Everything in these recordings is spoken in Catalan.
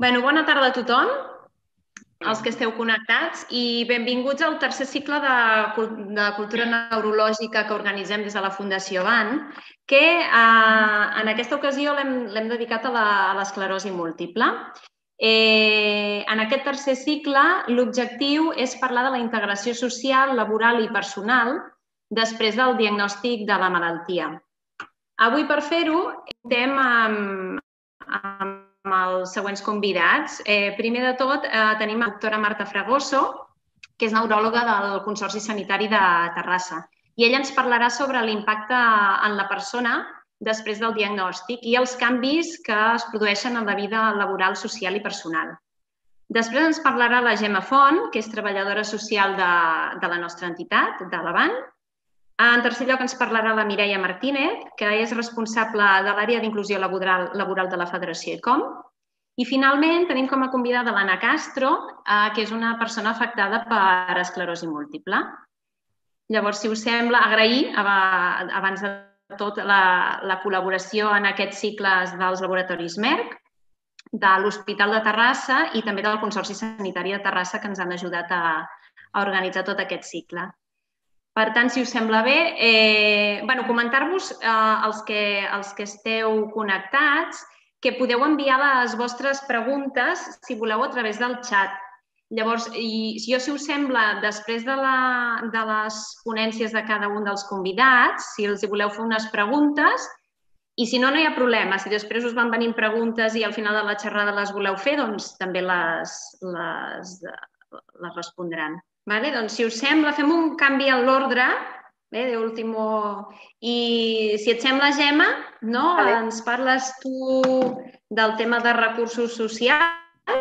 Bona tarda a tothom, els que esteu connectats, i benvinguts al tercer cicle de cultura neurològica que organitzem des de la Fundació BAN, que en aquesta ocasió l'hem dedicat a l'esclerosi múltiple. En aquest tercer cicle, l'objectiu és parlar de la integració social, laboral i personal després del diagnòstic de la malaltia. Avui, per fer-ho, estem amb els següents convidats. Primer de tot, tenim la doctora Marta Fragoso, que és neuròloga del Consorci Sanitari de Terrassa. I ella ens parlarà sobre l'impacte en la persona després del diagnòstic i els canvis que es produeixen en la vida laboral, social i personal. Després ens parlarà la Gemma Font, que és treballadora social de la nostra entitat, de la BAN. En tercer lloc ens parlarà la Mireia Martínez, que és responsable de l'àrea d'inclusió laboral de la Federació ICOM. I finalment tenim com a convidada l'Anna Castro, que és una persona afectada per esclerosi múltiple. Llavors, si us sembla, agrair abans de tot la col·laboració en aquests cicles dels laboratoris Merck, de l'Hospital de Terrassa i també del Consorci Sanitari de Terrassa, que ens han ajudat a organitzar tot aquest cicle. Per tant, si us sembla bé, comentar-vos els que esteu connectats que podeu enviar les vostres preguntes, si voleu, a través del xat. Llavors, si us sembla, després de les ponències de cada un dels convidats, si els voleu fer unes preguntes, i si no, no hi ha problema. Si després us van venint preguntes i al final de la xerrada les voleu fer, doncs també les respondran. Doncs, si us sembla, fem un canvi en l'ordre, de último. I si et sembla, Gemma, ens parles tu del tema de recursos socials.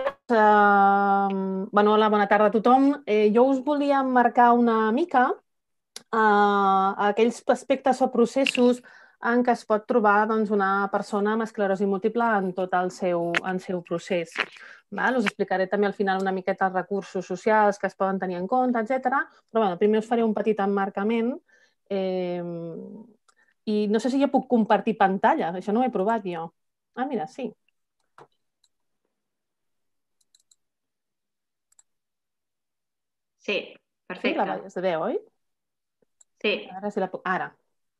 Hola, bona tarda a tothom. Jo us volia marcar una mica aquells aspectes o processos en què es pot trobar una persona amb esclerosi múltiple en tot el seu procés. Us explicaré també al final una miqueta els recursos socials que es poden tenir en compte, etc. Però primer us faré un petit emmarcament i no sé si jo puc compartir pantalla, això no ho he provat jo. Mira, sí. Sí, perfecte. Sí, es veu, oi? Sí. Ara.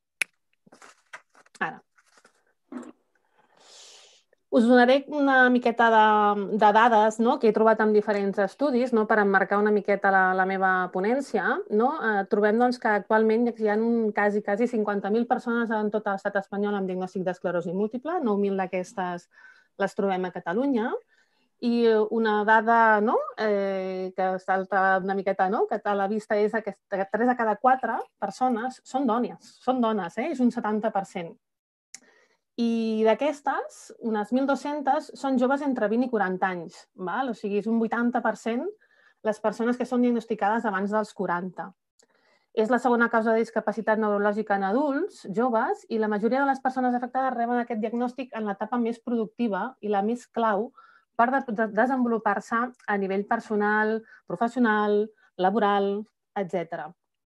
Us donaré una miqueta de dades que he trobat en diferents estudis per emmarcar una miqueta la meva ponència. Trobem que actualment hi ha quasi 50.000 persones en tot l'estat espanyol amb diagnòstic d'esclerosi múltiple, 9.000 d'aquestes les trobem a Catalunya. I una dada que salta una miqueta, que a la vista és que 3 de cada 4 persones són dones, és un 70%. I d'aquestes, unes 1.200 són joves entre 20 i 40 anys. O sigui, és un 80% les persones que són diagnosticades abans dels 40. És la segona causa de discapacitat neurològica en adults, joves, i la majoria de les persones afectades reben aquest diagnòstic en l'etapa més productiva i la més clau per desenvolupar-se a nivell personal, professional, laboral, etc.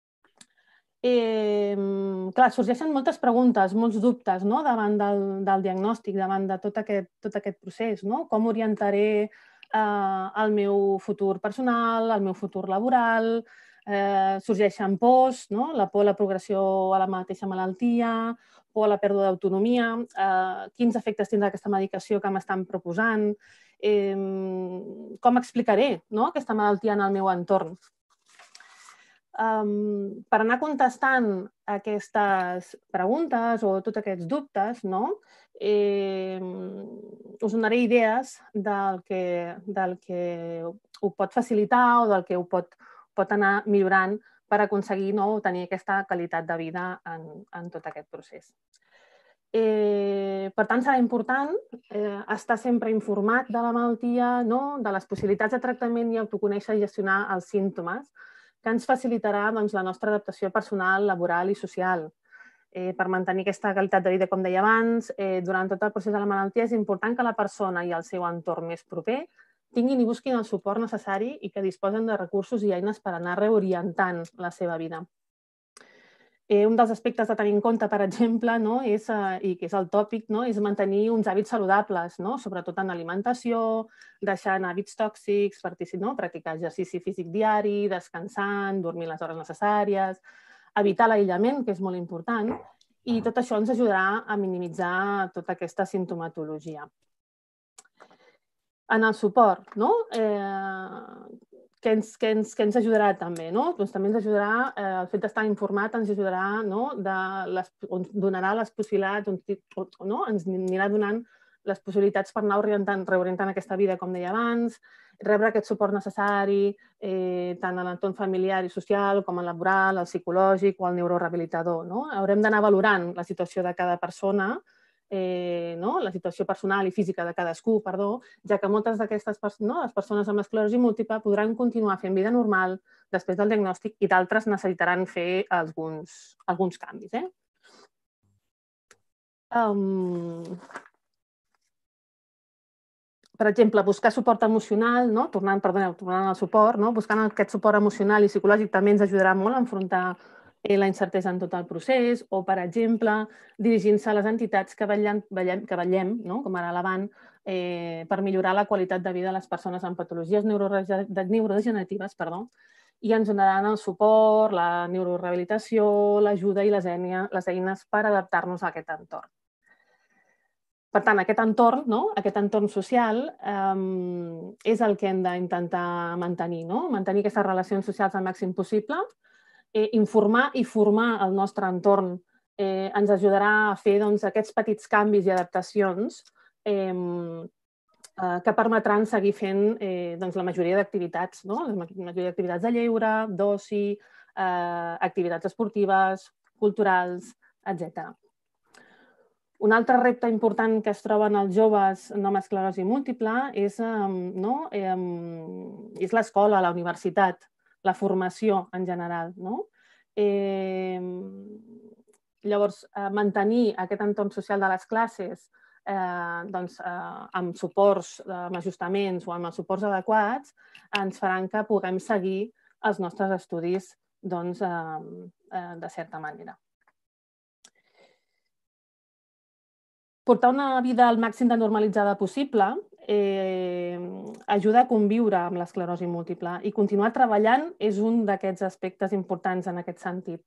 Clar, sorgeixen moltes preguntes, molts dubtes davant del diagnòstic, davant de tot aquest procés. Com orientaré el meu futur personal, el meu futur laboral? Sorgeixen pors, la por a la progressió a la mateixa malaltia, por a la pèrdua d'autonomia, quins efectes tindrà aquesta medicació que m'estan proposant, com explicaré aquesta malaltia en el meu entorn. Per anar contestant aquestes preguntes o tots aquests dubtes, us donaré idees del que ho pot facilitar o del que ho pot anar millorant per aconseguir tenir aquesta qualitat de vida en tot aquest procés. Per tant, serà important estar sempre informat de la malaltia, de les possibilitats de tractament i autoconèixer i gestionar els símptomes, que ens facilitarà la nostra adaptació personal, laboral i social. Per mantenir aquesta qualitat de vida, com deia abans, durant tot el procés de la malaltia és important que la persona i el seu entorn més proper tinguin i busquin el suport necessari i que disposen de recursos i eines per anar reorientant la seva vida. Un dels aspectes a tenir en compte, per exemple, i que és el tòpic, és mantenir uns hàbits saludables, sobretot en alimentació, deixant hàbits tòxics, practicar exercici físic diari, descansant, dormir les hores necessàries, evitar l'aïllament, que és molt important, i tot això ens ajudarà a minimitzar tota aquesta simptomatologia. En el suport, què ens ajudarà també? Doncs també ens ajudarà, el fet d'estar informat ens ajudarà, donarà les possibilitats, ens anirà donant les possibilitats per anar reorientant aquesta vida, com deia abans, rebre aquest suport necessari, tant en l'entorn familiar i social com en laboral, el psicològic o el neurorehabilitador. Haurem d'anar valorant la situació de cada persona, la situació personal i física de cadascú, ja que moltes d'aquestes les persones amb esclerosi múltiple podran continuar fent vida normal després del diagnòstic i d'altres necessitaran fer alguns canvis. Per exemple, buscar suport emocional, tornant al suport, buscant aquest suport emocional i psicològic també ens ajudarà molt a enfrontar la incertesa en tot el procés, o, per exemple, dirigint-se a les entitats que vetllem, com ara l'Avant, per millorar la qualitat de vida de les persones amb patologies neurodegeneratives, i ens donaran el suport, la neurorehabilitació, l'ajuda i les eines per adaptar-nos a aquest entorn. Per tant, aquest entorn social és el que hem d'intentar mantenir, mantenir aquestes relacions socials al màxim possible, informar i formar el nostre entorn ens ajudarà a fer aquests petits canvis i adaptacions que permetran seguir fent la majoria d'activitats, la majoria d'activitats de lleure, d'oci, activitats esportives, culturals, etc. Un altre repte important que es troben els joves amb esclerosi múltiple és l'escola, la universitat, la formació en general. Llavors, mantenir aquest entorn social de les classes amb suports, amb ajustaments o amb els suports adequats ens faran que puguem seguir els nostres estudis de certa manera. Portar una vida al màxim de normalitzada possible ajuda a conviure amb l'esclerosi múltiple i continuar treballant és un d'aquests aspectes importants en aquest sentit.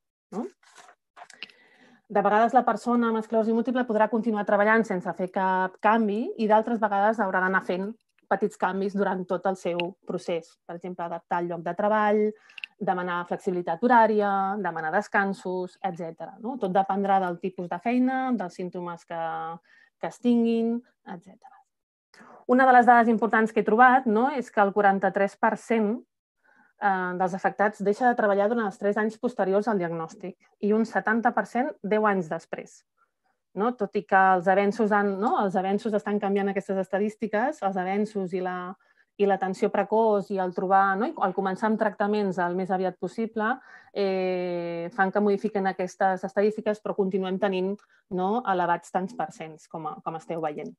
De vegades la persona amb esclerosi múltiple podrà continuar treballant sense fer cap canvi i d'altres vegades haurà d'anar fent petits canvis durant tot el seu procés. Per exemple, adaptar el lloc de treball, demanar flexibilitat horària, demanar descansos, etc. Tot dependrà del tipus de feina, dels símptomes que es tinguin, etc. Una de les dades importants que he trobat és que el 43% dels afectats deixa de treballar durant els 3 anys posteriors al diagnòstic i un 70% 10 anys després. Tot i que els avenços estan canviant aquestes estadístiques, els avenços i l'atenció precoç i el començar amb tractaments el més aviat possible fan que modifiquen aquestes estadístiques, però continuem tenint elevats tants percents, com esteu veient.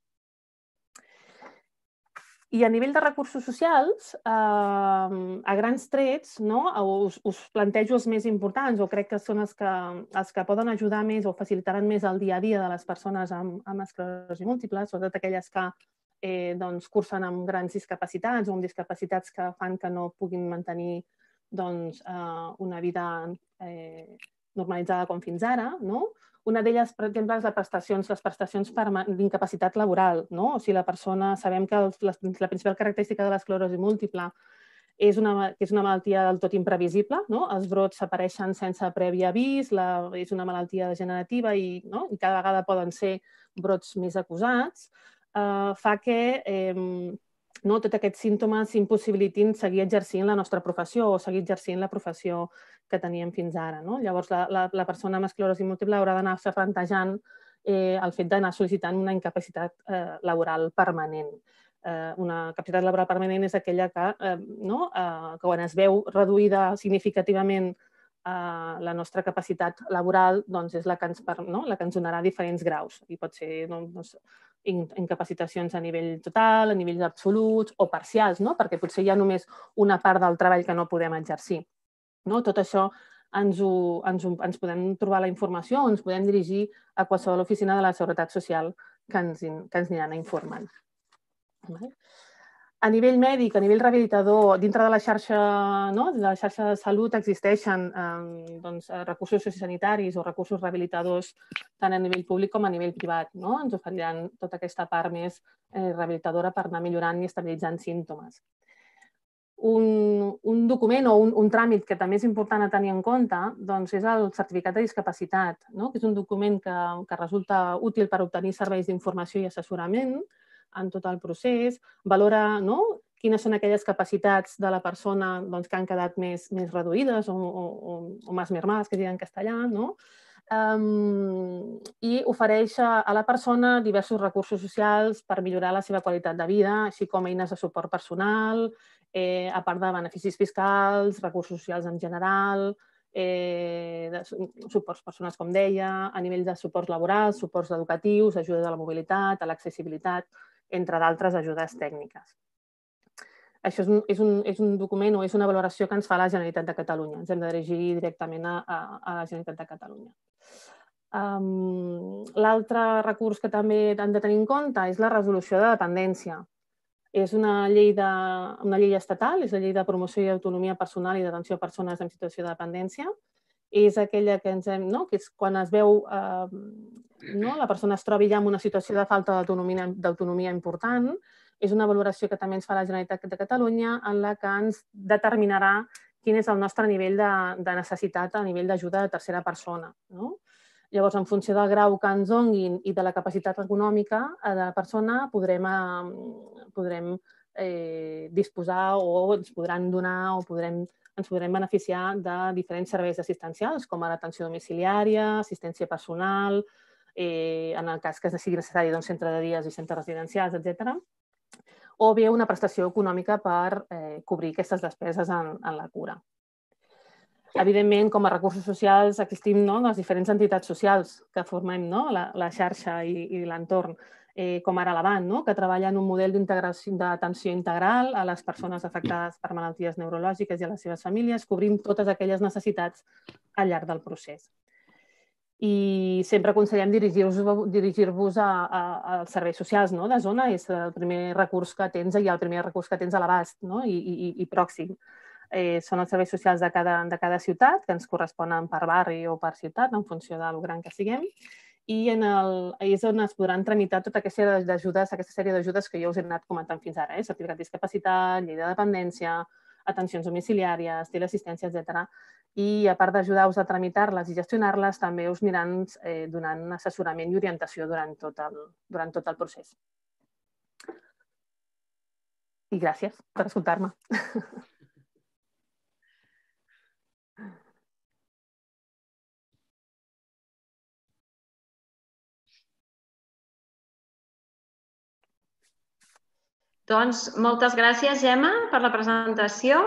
I a nivell de recursos socials, a grans trets, us plantejo els més importants o crec que són els que poden ajudar més o facilitaran més el dia a dia de les persones amb esclerosi múltiple, sobretot aquelles que cursen amb grans discapacitats o amb discapacitats que fan que no puguin mantenir una vida normalitzada com fins ara. Una d'elles, per exemple, és les prestacions d'incapacitat laboral. O sigui, la persona, sabem que la principal característica de l'esclerosi múltiple és una malaltia del tot imprevisible. Els brots apareixen sense previ avís, és una malaltia degenerativa i cada vegada poden ser brots més acusats. Fa que tots aquests símptomes impossibilitin seguir exercint la nostra professió o seguir exercint la professió que teníem fins ara. Llavors, la persona amb esclerosi múltiple haurà d'anar-se plantejant el fet d'anar sol·licitant una incapacitat laboral permanent. Una capacitat laboral permanent és aquella que quan es veu reduïda significativament la nostra capacitat laboral és la que ens donarà diferents graus. I pot ser incapacitacions a nivell total, a nivells absoluts o parcials, perquè potser hi ha només una part del treball que no podem exercir. Tot això ens podem trobar la informació o ens podem dirigir a qualsevol oficina de la Seguretat Social que ens aniran informant. A nivell mèdic, a nivell rehabilitador, dintre de la xarxa de salut existeixen recursos sociosanitaris o recursos rehabilitadors tant a nivell públic com a nivell privat. Ens oferiran tota aquesta part més rehabilitadora per anar millorant i estabilitzant símptomes. Un document o un tràmit que també és important a tenir en compte és el certificat de discapacitat, que és un document que resulta útil per obtenir serveis d'informació i assessorament en tot el procés, valora quines són aquelles capacitats de la persona que han quedat més reduïdes o més mermades, que es diuen en castellà, i ofereix a la persona diversos recursos socials per millorar la seva qualitat de vida, així com eines de suport personal, a part de beneficis fiscals, recursos socials en general, suports personals, com deia, a nivell de suports laborals, suports educatius, ajudes a la mobilitat, a l'accessibilitat, entre d'altres ajudes tècniques. Això és un document o és una valoració que ens fa la Generalitat de Catalunya. Ens hem de dirigir directament a la Generalitat de Catalunya. L'altre recurs que també hem de tenir en compte és la resolució de dependència. És una llei estatal, és la Llei de Promoció i Autonomia Personal i d'Atenció a Persones en Situació de Dependència. És aquella que és quan es veu la persona es trobi ja en una situació de falta d'autonomia important. És una valoració que també ens fa la Generalitat de Catalunya en la que ens determinarà quin és el nostre nivell de necessitat a nivell d'ajuda de tercera persona. Llavors, en funció del grau que ens donguin i de la capacitat econòmica de la persona, podrem disposar o ens podran donar o ens podrem beneficiar de diferents serveis assistencials, com ara atenció domiciliària, assistència personal, en el cas que sigui necessari, centre de dies i centres residencials, etc. O bé una prestació econòmica per cobrir aquestes despeses en la cura. Evidentment, com a recursos socials, existim les diferents entitats socials que formem la xarxa i l'entorn, com ara l'Avant, que treballa en un model d'atenció integral a les persones afectades per malalties neurològiques i a les seves famílies, cobrint totes aquelles necessitats al llarg del procés. I sempre aconsellem dirigir-vos als serveis socials de zona. És el primer recurs que tens i el primer recurs que tens a l'abast i pròxim. Són els serveis socials de cada ciutat, que ens corresponen per barri o per ciutat, en funció del gran que siguem. I és on es podran tramitar tota aquesta sèrie d'ajudes que jo us he anat comentant fins ara. Certificat de discapacitat, llei de dependència, atencions domiciliàries, teleassistència, etc. I a part d'ajudar-vos a tramitar-les i gestionar-les, també us aniran donant assessorament i orientació durant tot el procés. I gràcies per escoltar-me. Doncs moltes gràcies, Gemma, per la presentació.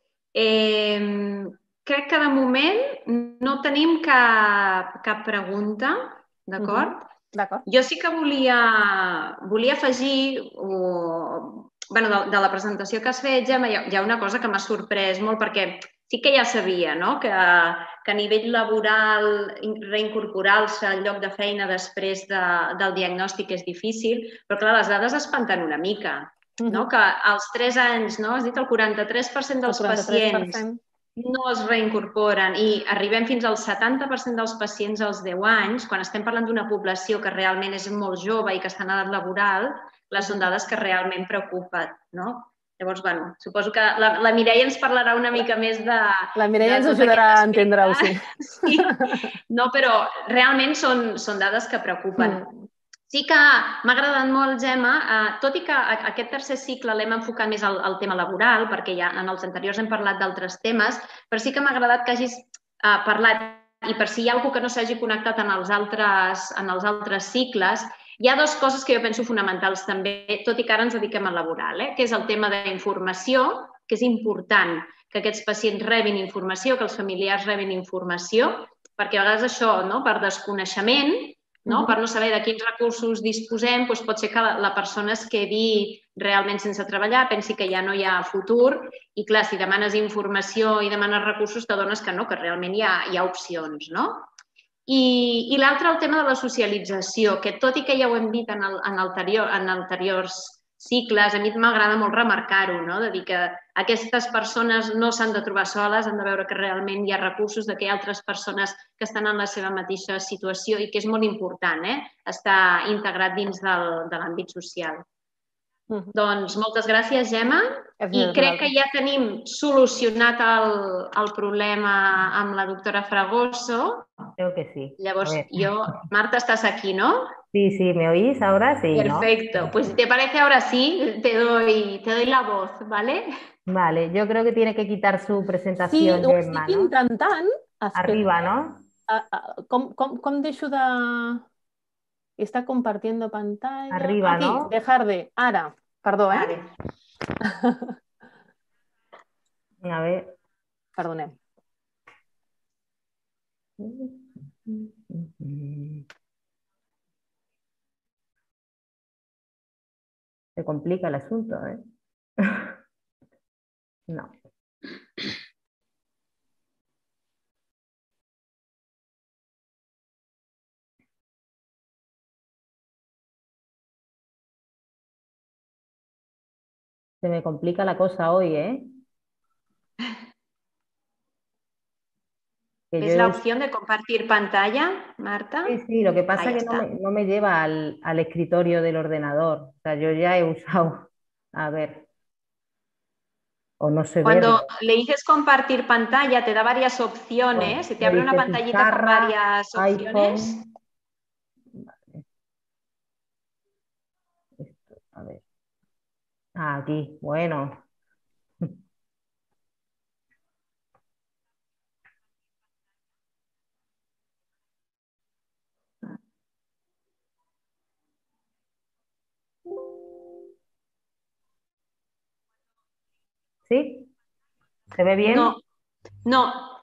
Crec que de moment no tenim cap pregunta, d'acord? D'acord. Jo sí que volia afegir, de la presentació que has fet, Gemma, hi ha una cosa que m'ha sorprès molt, perquè sí que ja sabia que a nivell laboral reincorporar-se al lloc de feina després del diagnòstic és difícil, però clar, les dades espanten una mica. Que als 3 anys, has dit el 43% dels pacients no es reincorporen i arribem fins al 70% dels pacients als 10 anys, quan estem parlant d'una població que realment és molt jove i que està en edat laboral, són dades que realment preocupen. Llavors, suposo que la Mireia ens parlarà una mica més de... La Mireia ens ajudarà a entendre-ho, sí. Sí, però realment són dades que preocupen. Sí que m'ha agradat molt, Gemma, tot i que aquest tercer cicle l'hem enfocat més al tema laboral, perquè ja en els anteriors hem parlat d'altres temes, però sí que m'ha agradat que hagis parlat, i per si hi ha algú que no s'hagi connectat en els altres cicles, hi ha dues coses que jo penso fonamentals també, tot i que ara ens dediquem al laboral, que és el tema d'informació, que és important que aquests pacients rebin informació, que els familiars rebin informació, perquè a vegades això, per desconeixement, no? Per no saber de quins recursos disposem, doncs pot ser que la persona es quedi realment sense treballar, pensi que ja no hi ha futur i, clar, si demanes informació i demanes recursos, t'adones que no, que realment hi ha opcions, no? I l'altre, el tema de la socialització, que tot i que ja ho hem dit en anteriors cicles, a mi m'agrada molt remarcar-ho, no? De dir que aquestes persones no s'han de trobar soles, han de veure que realment hi ha recursos, que hi ha altres persones que estan en la seva mateixa situació i que és molt important estar integrat dins de l'àmbit social. Doncs moltes gràcies, Gemma, i crec que ja tenim solucionat el problema amb la doctora Fragoso. Creo que sí. Llavors, Marta, estás aquí, ¿no? Sí, sí, ¿me oís ahora? Sí, perfecto. ¿No? Pues si te parece ahora sí, te doy la voz, ¿vale? Vale, yo creo que tiene que quitar su presentación, sí, Gemma, estic intentant. Arriba, ¿no? Com deixo de... Está compartiendo pantalla. Arriba, aquí, ¿no? dejar de... Ara, perdó, Vale. A ver. Perdonem. Se complica el asunto, ¿eh? No. Se me complica la cosa hoy, ¿eh? ¿Es la opción de compartir pantalla, Marta? Sí, sí, lo que pasa es que no me lleva al escritorio del ordenador. O sea, yo ya he usado... A ver. O no sé Cuando verlo. le dices compartir pantalla, te da varias opciones. Pues, se te abre una pantallita con varias opciones. iPhone. Vale. Esto, a ver. Ah, aquí, bueno. ¿Sí? ¿Se ve bien? No.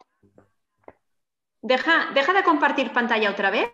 Deja de compartir pantalla otra vez.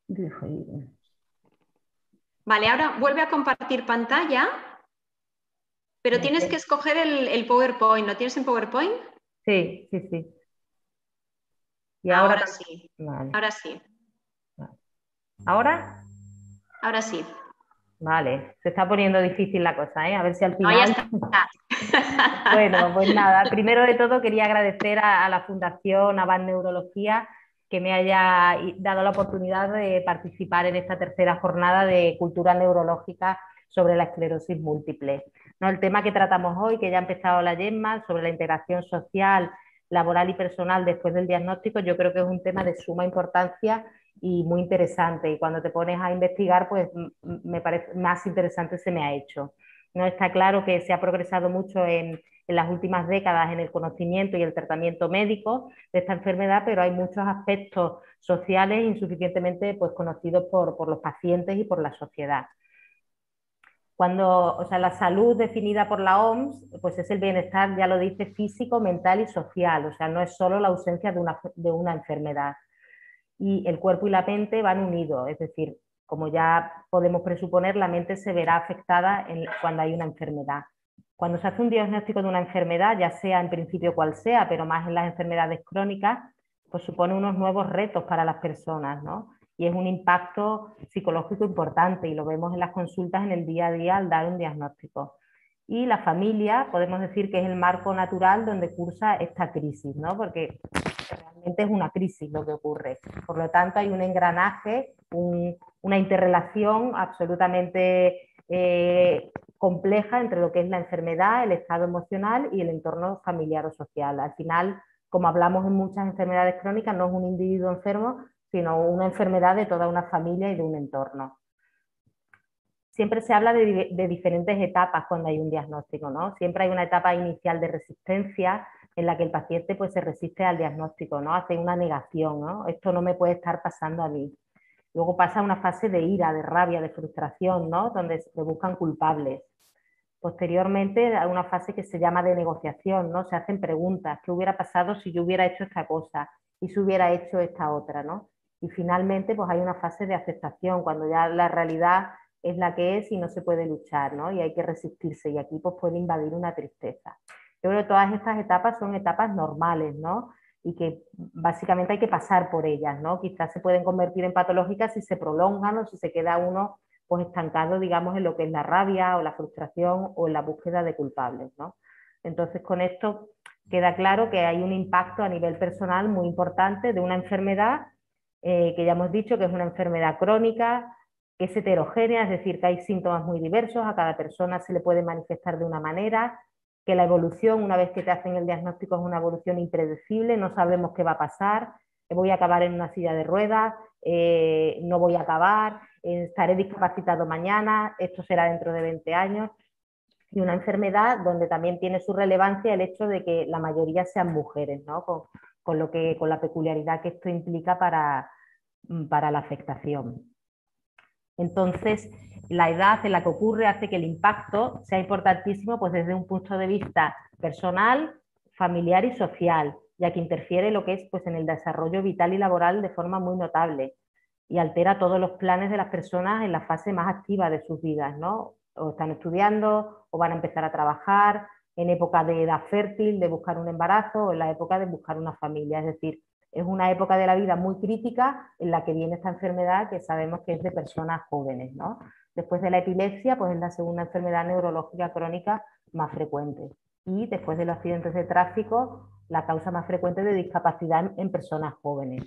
Vale, ahora vuelve a compartir pantalla, pero tienes que escoger el PowerPoint. ¿Lo tienes en PowerPoint? Sí, sí, sí. Y ahora sí. Vale. Ahora sí. ¿Ahora? Ahora sí. Vale, se está poniendo difícil la cosa, ¿eh? A ver si al final... No, ya está. Bueno, pues nada, primero de todo quería agradecer a la Fundación Avanç Neurología que me haya dado la oportunidad de participar en esta tercera jornada de cultura neurológica sobre la esclerosis múltiple. ¿No? El tema que tratamos hoy, que ya ha empezado la Gemma, sobre la integración social, laboral y personal después del diagnóstico, yo creo que es un tema de suma importancia y muy interesante. Y cuando te pones a investigar, pues me parece más interesante se me ha hecho. No está claro que se ha progresado mucho en las últimas décadas en el conocimiento y el tratamiento médico de esta enfermedad, pero hay muchos aspectos sociales insuficientemente pues, conocidos por los pacientes y por la sociedad. La salud definida por la OMS, pues es el bienestar, ya lo dice, físico, mental y social, o sea, no es solo la ausencia de una enfermedad. Y el cuerpo y la mente van unidos, es decir, como ya podemos presuponer, la mente se verá afectada cuando hay una enfermedad. Cuando se hace un diagnóstico de una enfermedad, ya sea en principio cual sea, pero más en las enfermedades crónicas, pues supone unos nuevos retos para las personas, ¿no? Y es un impacto psicológico importante y lo vemos en las consultas en el día a día al dar un diagnóstico. Y la familia, podemos decir que es el marco natural donde cursa esta crisis, ¿no? Porque realmente es una crisis lo que ocurre. Por lo tanto, hay un engranaje, una interrelación absolutamente compleja entre lo que es la enfermedad, el estado emocional y el entorno familiar o social. Al final, como hablamos en muchas enfermedades crónicas, no es un individuo enfermo, sino una enfermedad de toda una familia y de un entorno. Siempre se habla de diferentes etapas cuando hay un diagnóstico, ¿no? Siempre hay una etapa inicial de resistencia en la que el paciente pues, se resiste al diagnóstico, ¿no? Hace una negación, ¿no? Esto no me puede estar pasando a mí. Luego pasa una fase de ira, de rabia, de frustración, ¿no? Donde se buscan culpables. Posteriormente, hay una fase que se llama de negociación, ¿no? Se hacen preguntas, ¿qué hubiera pasado si yo hubiera hecho esta cosa y si hubiera hecho esta otra, ¿no? Y finalmente pues hay una fase de aceptación, cuando ya la realidad es la que es y no se puede luchar, ¿no? Y hay que resistirse, y aquí pues puede invadir una tristeza. Yo creo que todas estas etapas son etapas normales, ¿no? Y que básicamente hay que pasar por ellas, ¿no? Quizás se pueden convertir en patológicas si se prolongan o si se queda uno pues estancado, digamos, en lo que es la rabia o la frustración o en la búsqueda de culpables, ¿no? Entonces, con esto queda claro que hay un impacto a nivel personal muy importante de una enfermedad que ya hemos dicho que es una enfermedad crónica, que es heterogénea, es decir, que hay síntomas muy diversos, a cada persona se le puede manifestar de una manera, que la evolución, una vez que te hacen el diagnóstico, es una evolución impredecible, no sabemos qué va a pasar, voy a acabar en una silla de ruedas, no voy a acabar, estaré discapacitado mañana, esto será dentro de 20 años, y una enfermedad donde también tiene su relevancia el hecho de que la mayoría sean mujeres, ¿no? Con la peculiaridad que esto implica para la afectación. Entonces, la edad en la que ocurre hace que el impacto sea importantísimo pues desde un punto de vista personal, familiar y social, ya que interfiere lo que es pues en el desarrollo vital y laboral de forma muy notable y altera todos los planes de las personas en la fase más activa de sus vidas, ¿no? O están estudiando o van a empezar a trabajar en época de edad fértil, de buscar un embarazo o en la época de buscar una familia, es decir, es una época de la vida muy crítica en la que viene esta enfermedad que sabemos que es de personas jóvenes, ¿no? Después de la epilepsia, pues es la segunda enfermedad neurológica crónica más frecuente. Y después de los accidentes de tráfico, la causa más frecuente de discapacidad en personas jóvenes.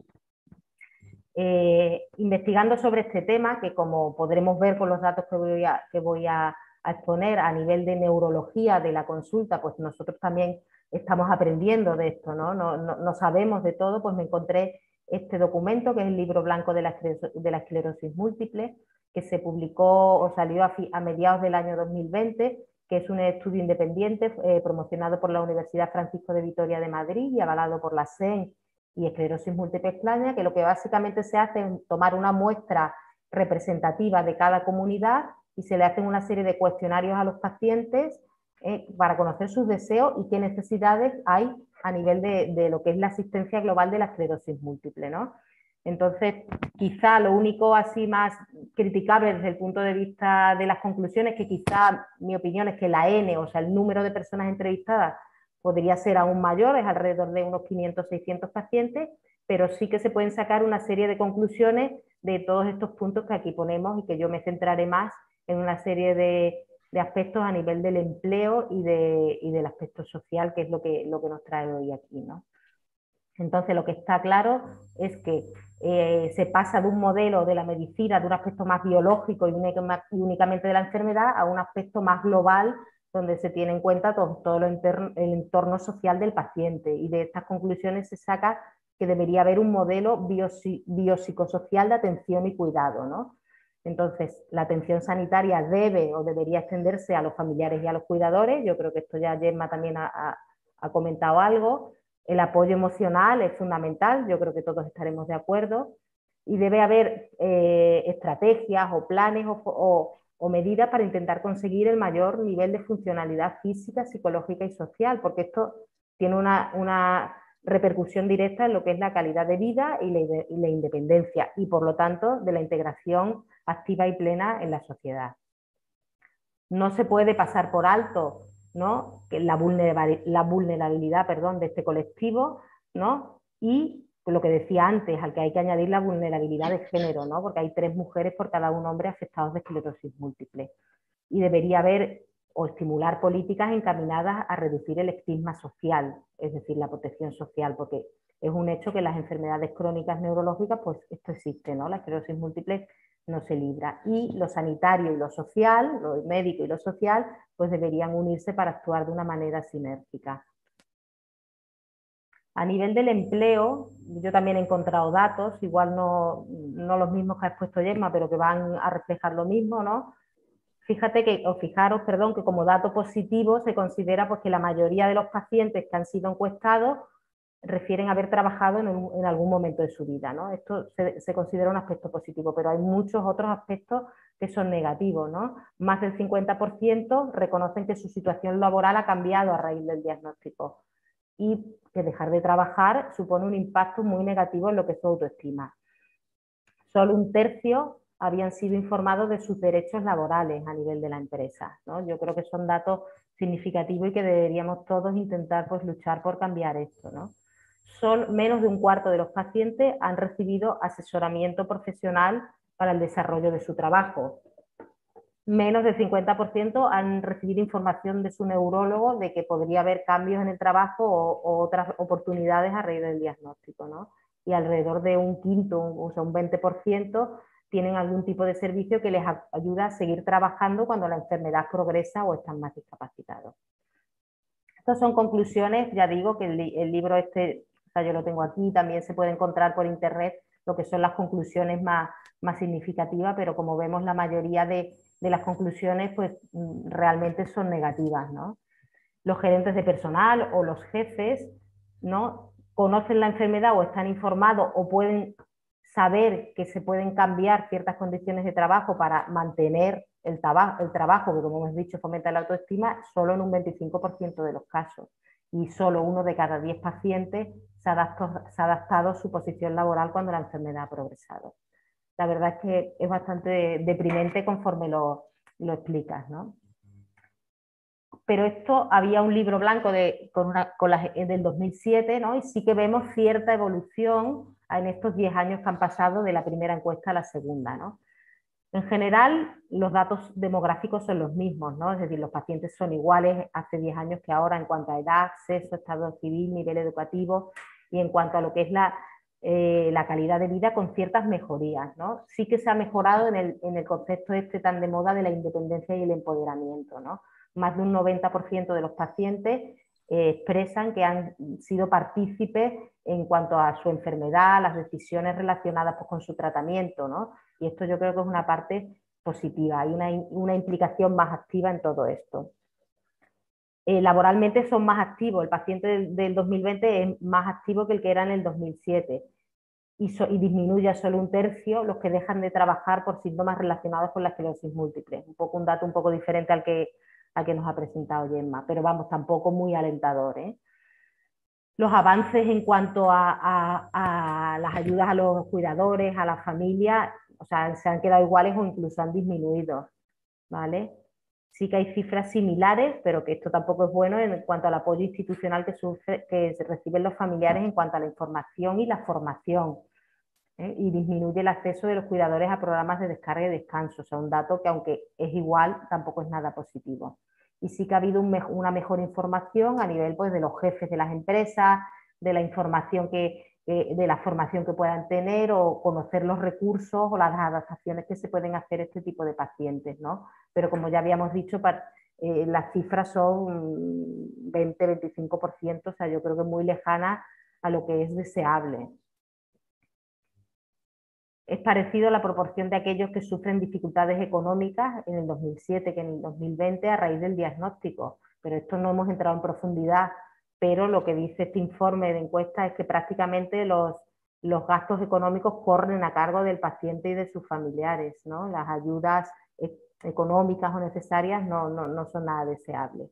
Investigando sobre este tema, que como podremos ver con los datos que voy a exponer a nivel de neurología de la consulta, pues nosotros también estamos aprendiendo de esto, ¿no? No sabemos de todo, pues me encontré este documento, que es el libro blanco de la esclerosis múltiple, que se publicó o salió a mediados del año 2020, que es un estudio independiente promocionado por la Universidad Francisco de Vitoria de Madrid y avalado por la SEN y Esclerosis Múltiple España, que lo que básicamente se hace es tomar una muestra representativa de cada comunidad y se le hacen una serie de cuestionarios a los pacientes para conocer sus deseos y qué necesidades hay a nivel de lo que es la asistencia global de la esclerosis múltiple, ¿no? Entonces, quizá lo único así más criticable desde el punto de vista de las conclusiones, que quizá mi opinión es que la N, o sea, el número de personas entrevistadas, podría ser aún mayor, es alrededor de unos 500, 600 pacientes, pero sí que se pueden sacar una serie de conclusiones de todos estos puntos que aquí ponemos y que yo me centraré más en una serie de aspectos a nivel del empleo y del aspecto social, que es lo que nos trae hoy aquí, ¿no? Entonces, lo que está claro es que se pasa de un modelo de la medicina, de un aspecto más biológico y únicamente de la enfermedad, a un aspecto más global, donde se tiene en cuenta todo el entorno social del paciente, y de estas conclusiones se saca que debería haber un modelo biopsicosocial de atención y cuidado, ¿no? Entonces, la atención sanitaria debe o debería extenderse a los familiares y a los cuidadores. Yo creo que esto ya Gemma también ha comentado algo. El apoyo emocional es fundamental, yo creo que todos estaremos de acuerdo, y debe haber estrategias o planes o medidas para intentar conseguir el mayor nivel de funcionalidad física, psicológica y social, porque esto tiene una repercusión directa en lo que es la calidad de vida y la independencia, y por lo tanto de la integración activa y plena en la sociedad. No se puede pasar por alto, ¿no?, que la vulnerabilidad, de este colectivo, ¿no? Y lo que decía antes, al que hay que añadir la vulnerabilidad de género, ¿no? Porque hay 3 mujeres por cada un hombre afectados de esclerosis múltiple. Y debería haber o estimular políticas encaminadas a reducir el estigma social, es decir, la protección social, porque es un hecho que las enfermedades crónicas neurológicas, pues esto existe, ¿no? La esclerosis múltiple no se libra. Y lo sanitario y lo social, lo médico y lo social, pues deberían unirse para actuar de una manera sinérgica. A nivel del empleo, yo también he encontrado datos, igual no los mismos que ha expuesto Gemma, pero que van a reflejar lo mismo, ¿no? Fijaros, que como dato positivo se considera pues, que la mayoría de los pacientes que han sido encuestados refieren haber trabajado en algún momento de su vida, ¿no? Esto se considera un aspecto positivo, pero hay muchos otros aspectos que son negativos, ¿no? Más del 50% reconocen que su situación laboral ha cambiado a raíz del diagnóstico y que dejar de trabajar supone un impacto muy negativo en lo que es su autoestima. solo un tercio habían sido informados de sus derechos laborales a nivel de la empresa, ¿no? Yo creo que son datos significativos y que deberíamos todos intentar pues, luchar por cambiar esto, ¿no? Menos de un cuarto de los pacientes han recibido asesoramiento profesional para el desarrollo de su trabajo. Menos del 50% han recibido información de su neurólogo de que podría haber cambios en el trabajo o otras oportunidades a raíz del diagnóstico, ¿no? Y alrededor de un quinto, o sea, un 20%, tienen algún tipo de servicio que les ayuda a seguir trabajando cuando la enfermedad progresa o están más discapacitados. Estas son conclusiones, ya digo que el libro este, o sea, yo lo tengo aquí, también se puede encontrar por internet lo que son las conclusiones más significativas, pero como vemos la mayoría de las conclusiones pues realmente son negativas, ¿no? Los gerentes de personal o los jefes, ¿no?, conocen la enfermedad o están informados o pueden saber que se pueden cambiar ciertas condiciones de trabajo para mantener el trabajo, que como hemos dicho fomenta la autoestima, solo en un 25% de los casos. Y solo 1 de cada 10 pacientes se ha adaptado a su posición laboral cuando la enfermedad ha progresado. La verdad es que es bastante deprimente conforme lo explicas, ¿no? Pero esto, había un libro blanco del 2007, ¿no? Y sí que vemos cierta evolución en estos 10 años que han pasado de la primera encuesta a la segunda, ¿no? En general, los datos demográficos son los mismos, ¿no? Es decir, los pacientes son iguales hace 10 años que ahora en cuanto a edad, sexo, estado civil, nivel educativo y en cuanto a lo que es la calidad de vida, con ciertas mejorías, ¿no? Sí que se ha mejorado en el concepto este tan de moda de la independencia y el empoderamiento, ¿no? Más de un 90% de los pacientes expresan que han sido partícipes en cuanto a su enfermedad, las decisiones relacionadas pues, con su tratamiento, ¿no? Y esto yo creo que es una parte positiva, hay una implicación más activa en todo esto. Laboralmente son más activos, el paciente del 2020 es más activo que el que era en el 2007 y disminuye a solo un tercio los que dejan de trabajar por síntomas relacionados con la esclerosis múltiple. Un dato un poco diferente al que nos ha presentado Gemma, pero vamos, tampoco muy alentador, ¿eh? Los avances en cuanto a las ayudas a los cuidadores, a la familia, o sea, se han quedado iguales o incluso han disminuido, ¿vale? Sí que hay cifras similares, pero que esto tampoco es bueno en cuanto al apoyo institucional que reciben los familiares en cuanto a la información y la formación, ¿eh? Y disminuye el acceso de los cuidadores a programas de descarga y descanso, o sea, un dato que aunque es igual, tampoco es nada positivo. Y sí que ha habido una mejor información a nivel pues, de los jefes de las empresas, de la información de la formación que puedan tener o conocer los recursos o las adaptaciones que se pueden hacer a este tipo de pacientes, ¿no? Pero como ya habíamos dicho, las cifras son 20-25%, o sea, yo creo que muy lejanas a lo que es deseable. Es parecido a la proporción de aquellos que sufren dificultades económicas en el 2007 que en el 2020 a raíz del diagnóstico, pero esto no hemos entrado en profundidad, pero lo que dice este informe de encuesta es que prácticamente los gastos económicos corren a cargo del paciente y de sus familiares, ¿no? Las ayudas económicas o necesarias no son nada deseables.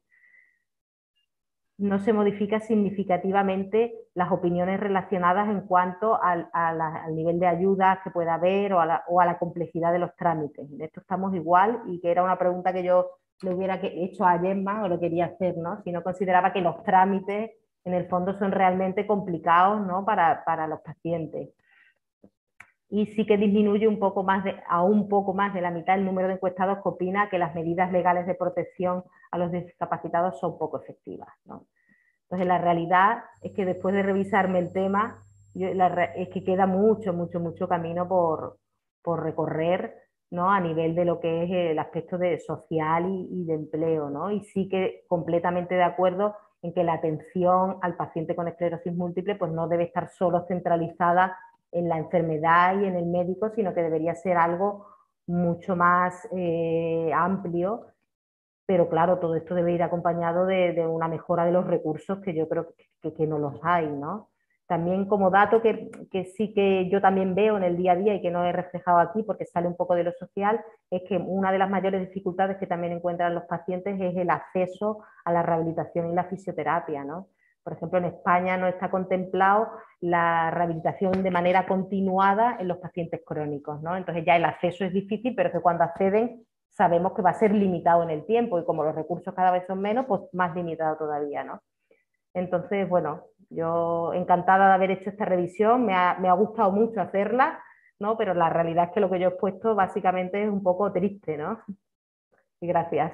No se modifica significativamente las opiniones relacionadas en cuanto al nivel de ayuda que pueda haber o a la complejidad de los trámites. En esto estamos igual y que era una pregunta que yo le hubiera hecho a Gemma o lo quería hacer, ¿no? Si no consideraba que los trámites en el fondo son realmente complicados, ¿no? para los pacientes. Y sí que disminuye a un poco más de la mitad el número de encuestados que opina que las medidas legales de protección a los discapacitados son poco efectivas, ¿no? Entonces la realidad es que después de revisarme el tema, es que queda mucho camino por recorrer, ¿no? A nivel de lo que es el aspecto social y de empleo, ¿no? Y sí que completamente de acuerdo en que la atención al paciente con esclerosis múltiple pues no debe estar solo centralizada en la enfermedad y en el médico, sino que debería ser algo mucho más amplio, pero claro, todo esto debe ir acompañado de una mejora de los recursos que yo creo que no los hay, ¿no? También como dato que sí que yo también veo en el día a día y que no he reflejado aquí porque sale un poco de lo social, es que una de las mayores dificultades que también encuentran los pacientes es el acceso a la rehabilitación y la fisioterapia, ¿no? Por ejemplo, en España no está contemplado la rehabilitación de manera continuada en los pacientes crónicos, ¿no? Entonces ya el acceso es difícil, pero que cuando acceden sabemos que va a ser limitado en el tiempo y como los recursos cada vez son menos, pues más limitado todavía, ¿no? Entonces, bueno, yo encantada de haber hecho esta revisión, me ha gustado mucho hacerla, ¿no? Pero la realidad es que lo que yo he expuesto básicamente es un poco triste, ¿no? Y gracias.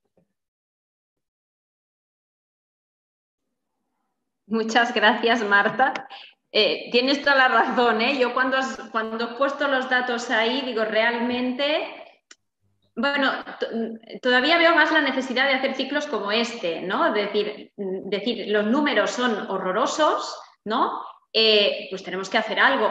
Muchas gracias, Marta. Tienes toda la razón, ¿eh? Yo cuando he puesto los datos ahí, digo, realmente, bueno, todavía veo más la necesidad de hacer ciclos como este, ¿no? Decir, los números son horrorosos, ¿no? Pues tenemos que hacer algo,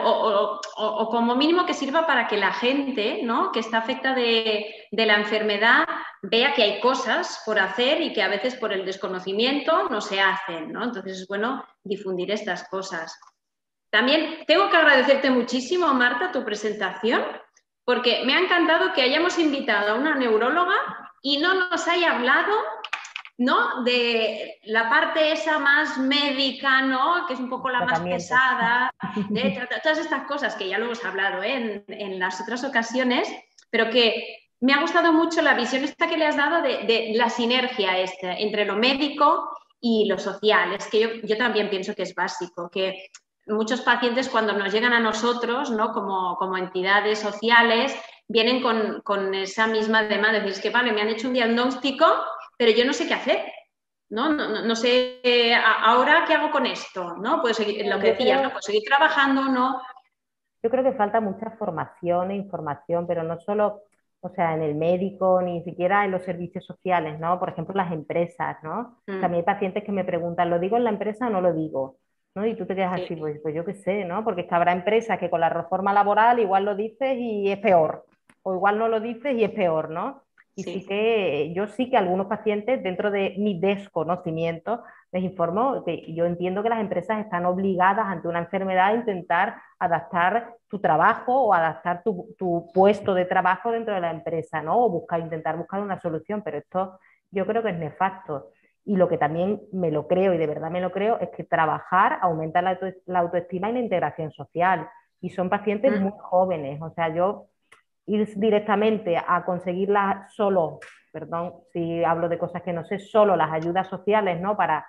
o como mínimo que sirva para que la gente, ¿no?, que está afecta de la enfermedad vea que hay cosas por hacer y que a veces por el desconocimiento no se hacen, ¿no? Entonces es bueno difundir estas cosas. También tengo que agradecerte muchísimo, Marta, tu presentación, porque me ha encantado que hayamos invitado a una neuróloga y no nos haya hablado, ¿no?, de la parte esa más médica, ¿no?, que es un poco la más pesada, de todas estas cosas que ya lo hemos hablado, ¿eh?, en las otras ocasiones, pero que me ha gustado mucho la visión esta que le has dado de la sinergia entre lo médico y lo social. Es que yo también pienso que es básico, que muchos pacientes cuando nos llegan a nosotros, ¿no?, como entidades sociales, vienen con esa misma demanda, es decir, es que vale, me han hecho un diagnóstico, pero yo no sé qué hacer, no sé ahora qué hago con esto, ¿no? Pues lo que decías, ¿no?, pues seguir trabajando, ¿no? Yo creo que falta mucha formación e información, pero no solo, o sea, en el médico, ni siquiera en los servicios sociales, ¿no? Por ejemplo, las empresas, ¿no? También hay pacientes que me preguntan, ¿lo digo en la empresa o no lo digo? ¿No? Y tú te quedas así, pues yo qué sé, ¿no? Porque es que habrá empresas que con la reforma laboral igual lo dices y es peor, o igual no lo dices y es peor, ¿no? Y sí que yo sí que algunos pacientes, dentro de mi desconocimiento, les informo que yo entiendo que las empresas están obligadas ante una enfermedad a intentar adaptar tu trabajo o adaptar tu puesto de trabajo dentro de la empresa, ¿no? O intentar buscar una solución, pero esto yo creo que es nefasto. Y lo que también me lo creo, y de verdad me lo creo, es que trabajar aumenta la autoestima y la integración social. Y son pacientes muy jóvenes, o sea, yo ir directamente a conseguirlas solo, perdón si hablo de cosas que no sé, solo las ayudas sociales, ¿no?, para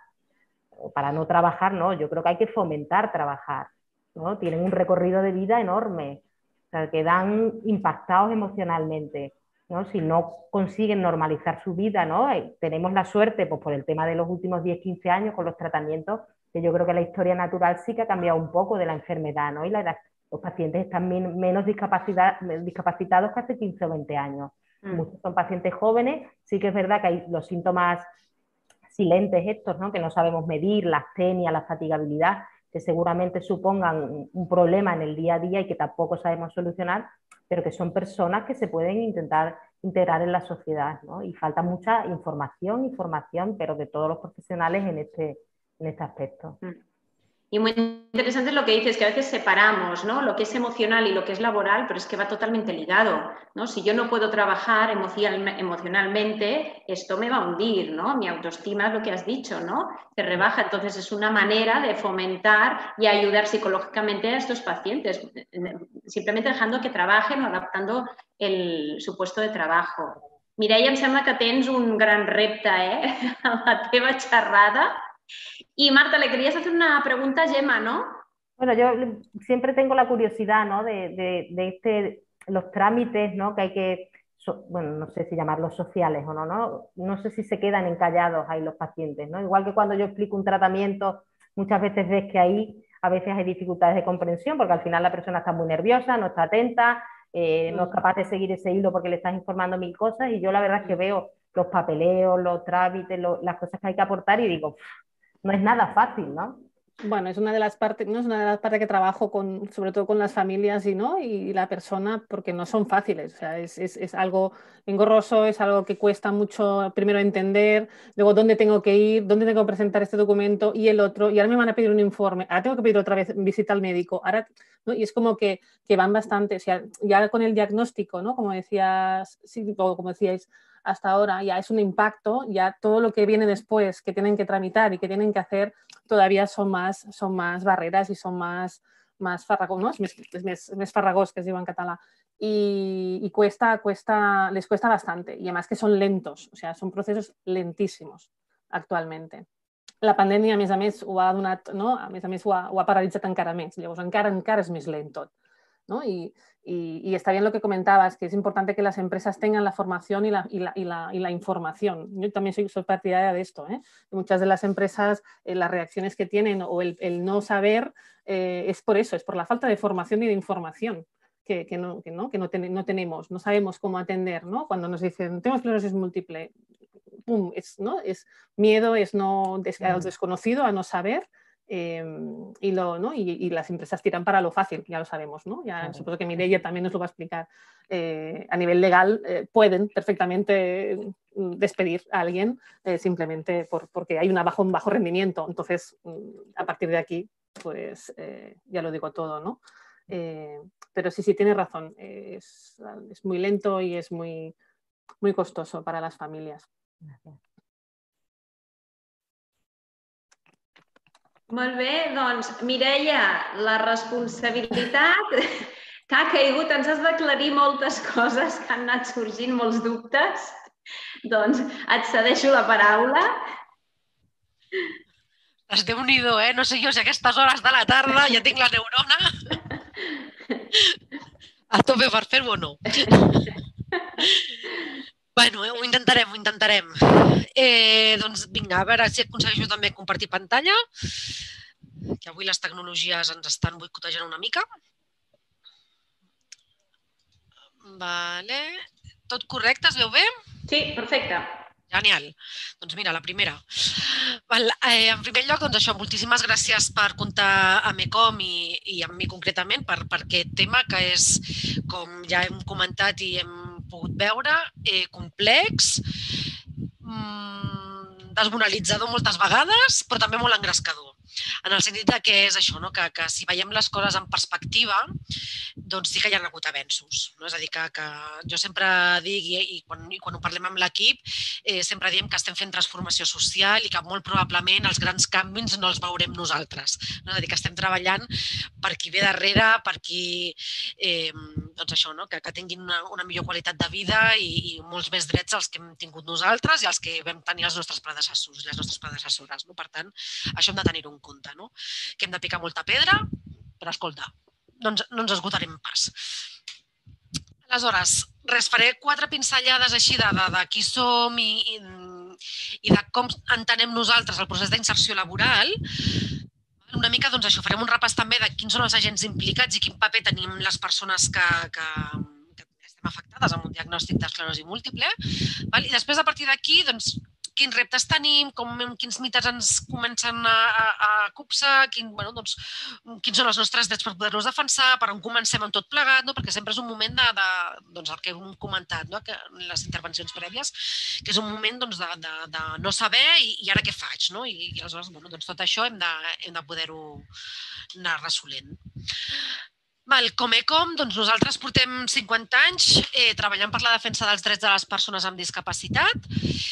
no trabajar, no, yo creo que hay que fomentar trabajar, ¿no? Tienen un recorrido de vida enorme, o sea, quedan impactados emocionalmente, ¿no? Si no consiguen normalizar su vida, ¿no? Tenemos la suerte, pues por el tema de los últimos 10-15 años con los tratamientos, que yo creo que la historia natural sí que ha cambiado un poco de la enfermedad, ¿no? Y los pacientes están menos discapacitados que hace 15 o 20 años. Muchos son pacientes jóvenes, sí que es verdad que hay los síntomas silentes estos, ¿no?, que no sabemos medir, la astenia, la fatigabilidad, que seguramente supongan un problema en el día a día y que tampoco sabemos solucionar, pero que son personas que se pueden intentar integrar en la sociedad, ¿no? Y falta mucha información, pero de todos los profesionales en este aspecto. Y muy interesante lo que dices, que a veces separamos, ¿no?, lo que es emocional y lo que es laboral, pero es que va totalmente ligado, ¿no? Si yo no puedo trabajar emocionalmente, esto me va a hundir, ¿no? Mi autoestima es lo que has dicho, ¿no?, se rebaja. Entonces es una manera de fomentar y ayudar psicológicamente a estos pacientes, simplemente dejando que trabajen o adaptando su puesto de trabajo. Mireia, em sembla que tens un gran repte, a la teva xerrada. Y Marta, le querías hacer una pregunta a Gemma, ¿no? Bueno, yo siempre tengo la curiosidad, ¿no?, de los trámites, ¿no?, que hay que, bueno, no sé si llamarlos sociales o no, no sé si se quedan encallados ahí los pacientes, ¿no? Igual que cuando yo explico un tratamiento, muchas veces ves que ahí a veces hay dificultades de comprensión porque al final la persona está muy nerviosa, no está atenta, no es capaz de seguir ese hilo porque le estás informando mil cosas, y yo la verdad es que veo los papeleos, los trámites, las cosas que hay que aportar y digo, no es nada fácil, ¿no? Bueno, es una de las partes, ¿no? Es una de las partes que trabajo sobre todo con las familias y la persona, porque no son fáciles. O sea, es algo engorroso, es algo que cuesta mucho primero entender, luego dónde tengo que ir, dónde tengo que presentar este documento y el otro, y ahora me van a pedir un informe, ahora tengo que pedir otra vez visita al médico, ahora, ¿no? Y es como que van bastante, o sea, ya con el diagnóstico, ¿no?, como decías, sí, o como decíais, hasta ahora ya es un impacto, ya todo lo que viene después, que tienen que tramitar y que tienen que hacer, todavía son más barreras y son más farragós, no? més farragós, que es diu en català. Y les cuesta bastante. Y además que son lentos, o sea, son procesos lentísimos actualmente. La pandèmia, a més, ho ha donat, no? A més, ho ha paralitzat encara més. Llavors, encara és més lent tot, ¿no? Y está bien lo que comentabas, que es importante que las empresas tengan la formación y la información. Yo también soy partidaria de esto, ¿eh? Muchas de las empresas, las reacciones que tienen o el no saber es por eso, es por la falta de formación y de información que no tenemos, no sabemos cómo atender, ¿no? Cuando nos dicen, tengo esclerosis múltiple, pum, ¿no? Es miedo, es al desconocido, a no saber. Y las empresas tiran para lo fácil, ya lo sabemos, ¿no? Ya claro. Supongo que Mireia también nos lo va a explicar. A nivel legal pueden perfectamente despedir a alguien simplemente porque hay un bajo rendimiento. Entonces, a partir de aquí, pues ya lo digo todo, ¿no? Pero sí, tienes razón. Es muy lento y es muy, muy costoso para las familias. Gracias. Molt bé, doncs, Mireia, la responsabilitat que ha caigut, ens has d'aclarir moltes coses que han anat sorgint, molts dubtes. Doncs et cedeixo la paraula. Déu-n'hi-do, eh? No sé jo si a aquestes hores de la tarda ja tinc la neurona a tope per fer-ho o no. Bueno, ho intentarem. Doncs vinga, a veure si aconsegueixo també compartir pantalla, que avui les tecnologies ens estan boicotejant una mica. Vale. Tot correcte? Es veu bé? Sí, perfecte. Genial. Doncs mira, la primera. En primer lloc, doncs això, moltíssimes gràcies per comptar amb ECOM i amb mi concretament per aquest tema que és, com ja hem comentat i hem pogut veure, complex, desmoralitzador moltes vegades, però també molt engrescador. En el sentit que és això, que si veiem les coses en perspectiva, doncs sí que hi ha hagut avenços. És a dir, que jo sempre dic, i quan ho parlem amb l'equip, sempre diem que estem fent transformació social i que molt probablement els grans canvis no els veurem nosaltres. És a dir, que estem treballant per qui ve darrere, per qui que tinguin una millor qualitat de vida i molts més drets els que hem tingut nosaltres i els que vam tenir els nostres predecessors i les nostres predecessores. Per tant, això hem de tenir-ho en compte, que hem de picar molta pedra, però escolta, no ens esgotarem pas. Aleshores, faré 4 pinzellades així de qui som i de com entenem nosaltres el procés d'inserció laboral. Una mica, doncs això, farem un repàs també de quins són els agents implicats i quin paper tenim les persones que estem afectades amb un diagnòstic d'esclerosi múltiple. I després, a partir d'aquí, doncs, quins reptes tenim, quins mites ens comencen a copsar, quins són els nostres drets per poder-los defensar, per on comencem amb tot plegat, perquè sempre és un moment el que hem comentat en les intervencions prèvies, que és un moment de no saber i ara què faig. I aleshores, tot això hem de poder-ho anar resolent. Com ECOM, nosaltres portem 50 anys treballant per la defensa dels drets de les persones amb discapacitat.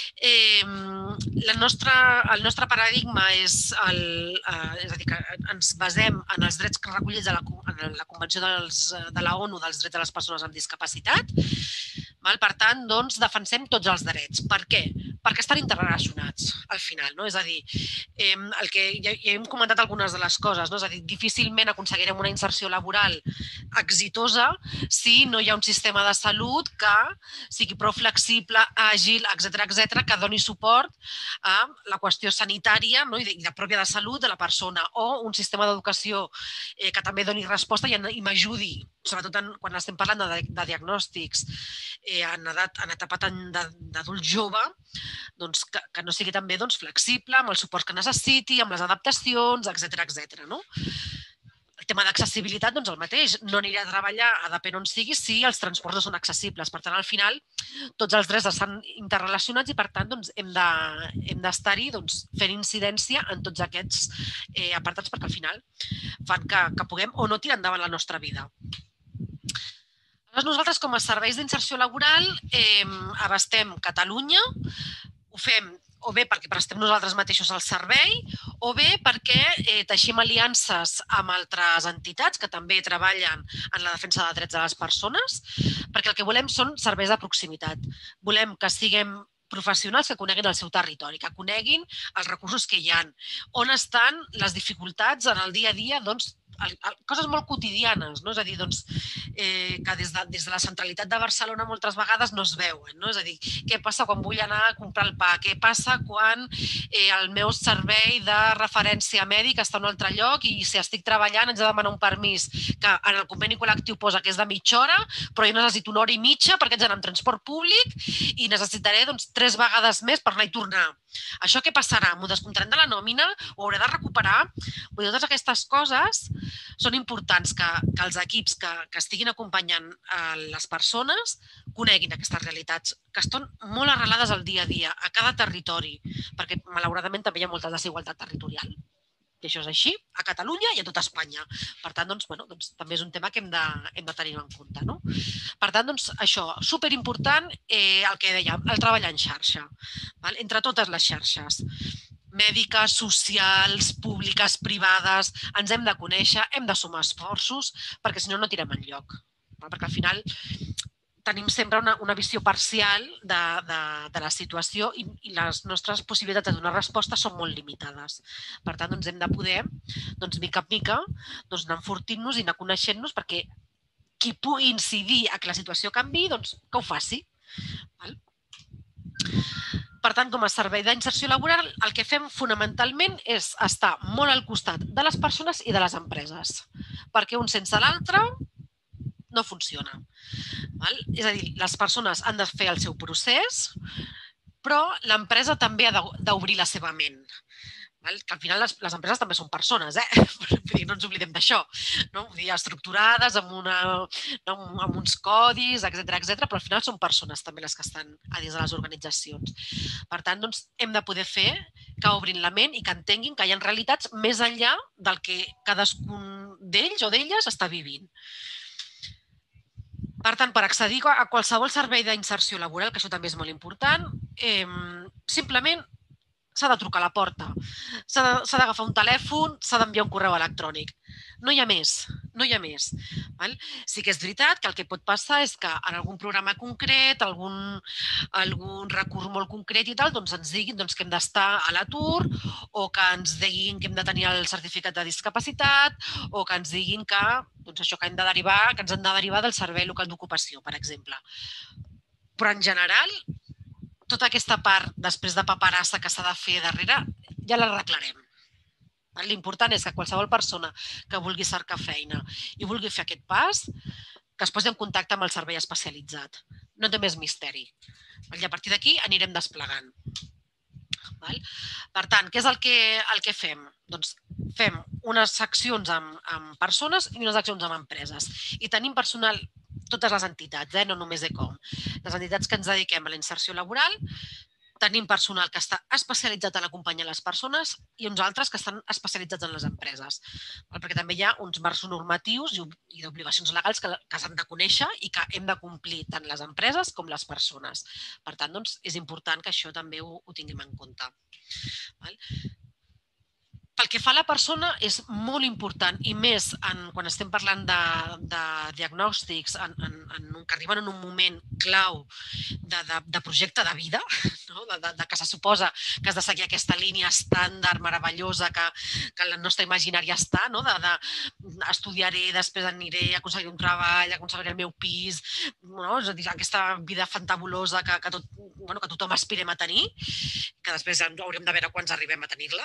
El nostre paradigma és a dir, que ens basem en els drets recollits en la Convenció de la ONU dels drets de les persones amb discapacitat. Per tant, defensem tots els drets. Per què? Perquè estan interrelacionats, al final. És a dir, ja hem comentat algunes de les coses. És a dir, difícilment aconseguirem una inserció laboral exitosa si no hi ha un sistema de salut que sigui prou flexible, àgil, etc., que doni suport a la qüestió sanitària i de pròpia de salut de la persona, o un sistema d'educació que també doni resposta i m'ajudi, sobretot quan estem parlant de diagnòstics en etapa d'adult jove, que no sigui també flexible, amb el suport que necessiti, amb les adaptacions, etc. El tema d'accessibilitat, el mateix. No aniré a treballar a depèn on sigui si els transports no són accessibles. Per tant, al final, tots els drets estan interrelacionats i, per tant, hem d'estar-hi fent incidència en tots aquests apartats perquè, al final, fan que puguem o no tirar endavant la nostra vida. Nosaltres, com a serveis d'inserció laboral, abastem Catalunya, ho fem o bé perquè prestem nosaltres mateixos el servei o bé perquè teixim aliances amb altres entitats que també treballen en la defensa de drets de les persones, perquè el que volem són serveis de proximitat. Volem que siguem professionals que coneguin el seu territori, que coneguin els recursos que hi ha, on estan les dificultats en el dia a dia, doncs, coses molt quotidianes, no? És a dir, doncs, que des de la centralitat de Barcelona moltes vegades no es veuen. No? És a dir, què passa quan vull anar a comprar el pa? Què passa quan el meu servei de referència mèdic està en un altre lloc i si estic treballant haig de demanar un permís que en el conveni col·lectiu posa que és de mitja hora, però jo necessito una hora i mitja perquè haig d'anar amb transport públic i necessitaré 3 vegades més per anar i tornar. Això què passarà? M'ho descomptaran de la nòmina? Ho hauré de recuperar? Vull dir, totes aquestes coses són importants que els equips que estiguin acompanyant les persones coneguin aquestes realitats, que estan molt arrelades al dia a dia, a cada territori, perquè malauradament també hi ha molta desigualtat territorial. I això és així a Catalunya i a tot Espanya. Per tant, també és un tema que hem de tenir en compte. No? Per tant, això, superimportant el que dèiem, el treball en xarxa, entre totes les xarxes, mèdiques, socials, públiques, privades, ens hem de conèixer, hem de sumar esforços, perquè si no, no tirem enlloc. Perquè al final tenim sempre una visió parcial de la situació i les nostres possibilitats de donar resposta són molt limitades. Per tant, hem de poder, mica en mica, anar enfortint-nos i anar coneixent-nos perquè qui pugui incidir a que la situació canviï, que ho faci. Per tant, com a servei d'inserció laboral, el que fem fonamentalment és estar molt al costat de les persones i de les empreses, perquè un sense l'altre no funciona. És a dir, les persones han de fer el seu procés, però l'empresa també ha d'obrir la seva ment. Que al final les empreses també són persones, no ens oblidem d'això, estructurades amb uns codis, etc. Però al final són persones també les que estan a dins de les organitzacions. Per tant, hem de poder fer que obrin la ment i que entenguin que hi ha realitats més enllà del que cadascun d'ells o d'elles està vivint. Per tant, per accedir a qualsevol servei d'inserció laboral, que això també és molt important, simplement s'ha de trucar a la porta, s'ha d'agafar un telèfon, s'ha d'enviar un correu electrònic. No hi ha més, no hi ha més. Sí que és veritat que el que pot passar és que en algun programa concret, algun recurs molt concret i tal, ens diguin que hem d'estar a l'atur o que ens diguin que hem de tenir el certificat de discapacitat o que ens diguin que ens han de derivar del servei local d'ocupació, per exemple. Però en general, tota aquesta part després de paperassa que s'ha de fer darrere ja l'arreglarem. L'important és que qualsevol persona que vulgui cercar feina i vulgui fer aquest pas, que es posi en contacte amb el servei especialitzat. No té més misteri. I a partir d'aquí anirem desplegant. Per tant, què és el que fem? Doncs fem unes seccions amb persones i unes accions amb empreses. I tenim personal, totes les entitats, no només ECOM. Les entitats que ens dediquem a la inserció laboral, tenim personal que està especialitzat en acompanyar les persones i uns altres que estan especialitzats en les empreses. Perquè també hi ha uns marcs normatius i d'obligacions legals que s'han de conèixer i que hem de complir tant les empreses com les persones. Per tant, és important que això també ho tinguem en compte. Pel que fa a la persona és molt important i més quan estem parlant de diagnòstics que arriben en un moment clau de projecte de vida, que se suposa que has de seguir aquesta línia estàndard meravellosa que la nostra imaginària està, estudiaré, després aniré, aconseguiré un treball, aconseguiré el meu pis, és a dir, aquesta vida fantabulosa que tothom aspirem a tenir, que després haurem de veure quants arribem a tenir-la.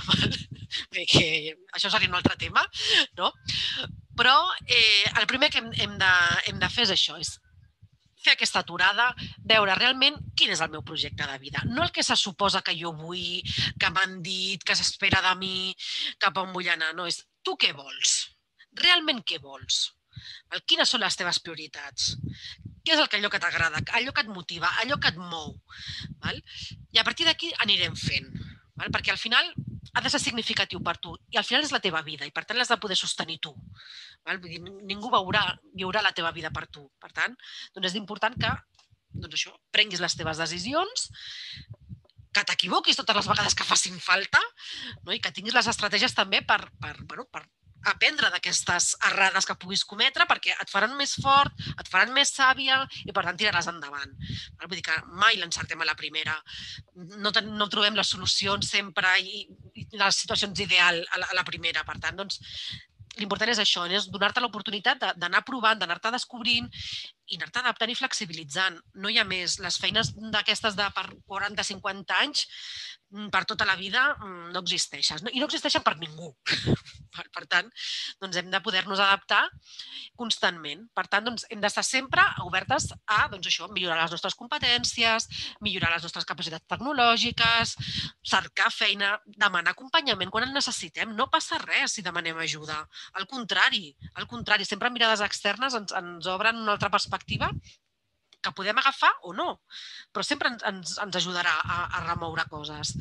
Això seria un altre tema, no? Però el primer que hem de fer és això, és fer aquesta aturada, veure realment quin és el meu projecte de vida. No el que se suposa que jo vull, que m'han dit, que s'espera de mi, cap on vull anar, no, és tu què vols? Realment què vols? Quines són les teves prioritats? Què és allò que t'agrada, allò que et motiva, allò que et mou? I a partir d'aquí anirem fent, perquè al final ha de ser significatiu per tu i al final és la teva vida i per tant l'has de poder sostenir tu. Vull dir, ningú viurà la teva vida per tu. Per tant, és important que prenguis les teves decisions, que t'equivoquis totes les vegades que facin falta i que tinguis les estratègies també per aprendre d'aquestes errades que puguis cometre perquè et faran més fort, et faran més sàvia i per tant tiraràs endavant. Vull dir que mai l'encertem a la primera. No trobem les solucions sempre i les situacions ideals a la primera. Per tant, l'important és això, és donar-te l'oportunitat d'anar provant, d'anar-te descobrint i anar-te adaptant i flexibilitzant. No hi ha més. Les feines d'aquestes de per 40-50 anys, per tota la vida, no existeixen. I no existeixen per ningú. Per tant, hem de poder-nos adaptar constantment. Per tant, hem d'estar sempre obertes a millorar les nostres competències, millorar les nostres capacitats tecnològiques, cercar feina, demanar acompanyament quan en necessitem. No passa res si demanem ajuda. Al contrari, sempre mirades externes ens obren una altra perspectiva que podem agafar o no, però sempre ens ajudarà a remoure coses.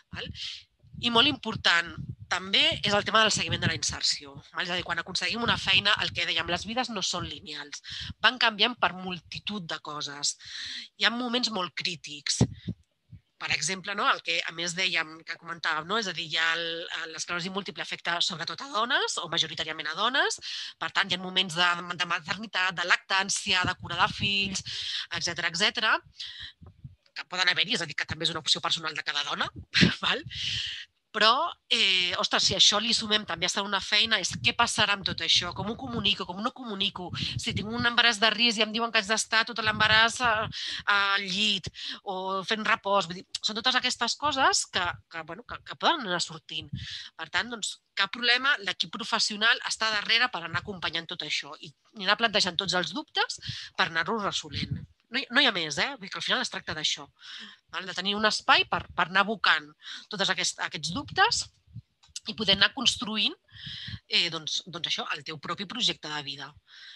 I molt important també és el tema del seguiment de la inserció. És a dir, quan aconseguim una feina, el que dèiem, les vides no són lineals. Van canviant per multitud de coses. Hi ha moments molt crítics. Per exemple, el que a més dèiem, que comentàvem, és a dir, l'esclerosi múltiple afecta sobretot a dones o majoritàriament a dones. Per tant, hi ha moments de maternitat, de lactància, de cura de fills, etc. Que poden haver-hi, és a dir, que també és una opció personal de cada dona. Però, ostres, si a això li sumem també a estar en una feina, és què passarà amb tot això? Com ho comunico, com no comunico? Si tinc un embaràs de risc i em diuen que haig d'estar tot l'embaràs al llit o fent repòs. Són totes aquestes coses que poden anar sortint. Per tant, cap problema, l'equip professional està darrere per anar acompanyant tot això i anar plantejant tots els dubtes per anar-los resolent. No hi ha més, vull dir que al final es tracta d'això, de tenir un espai per anar abocant tots aquests dubtes i poder anar construint el teu propi projecte de vida.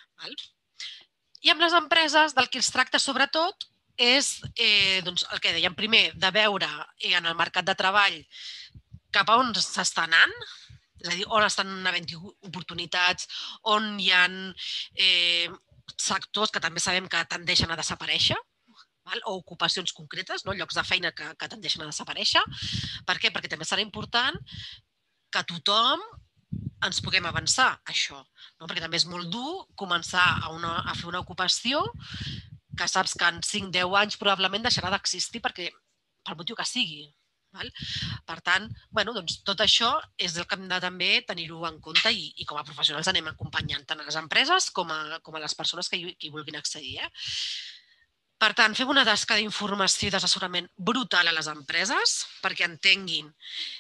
I amb les empreses del que es tracta sobretot és el que dèiem primer, de veure en el mercat de treball cap a on s'està anant, és a dir, on estan havent-hi oportunitats, on hi ha sectors que també sabem que tendeixen a desaparèixer, o ocupacions concretes, llocs de feina que tendeixen a desaparèixer. Per què? Perquè també serà important que tothom ens puguem avançar a això, perquè també és molt dur començar a fer una ocupació que saps que en 5-10 anys probablement deixarà d'existir pel motiu que sigui. Per tant, tot això és el que hem de també tenir-ho en compte i com a professionals anem acompanyant tant a les empreses com a les persones que hi vulguin accedir. Per tant, fem una tasca d'informació i d'assessorament brutal a les empreses perquè entenguin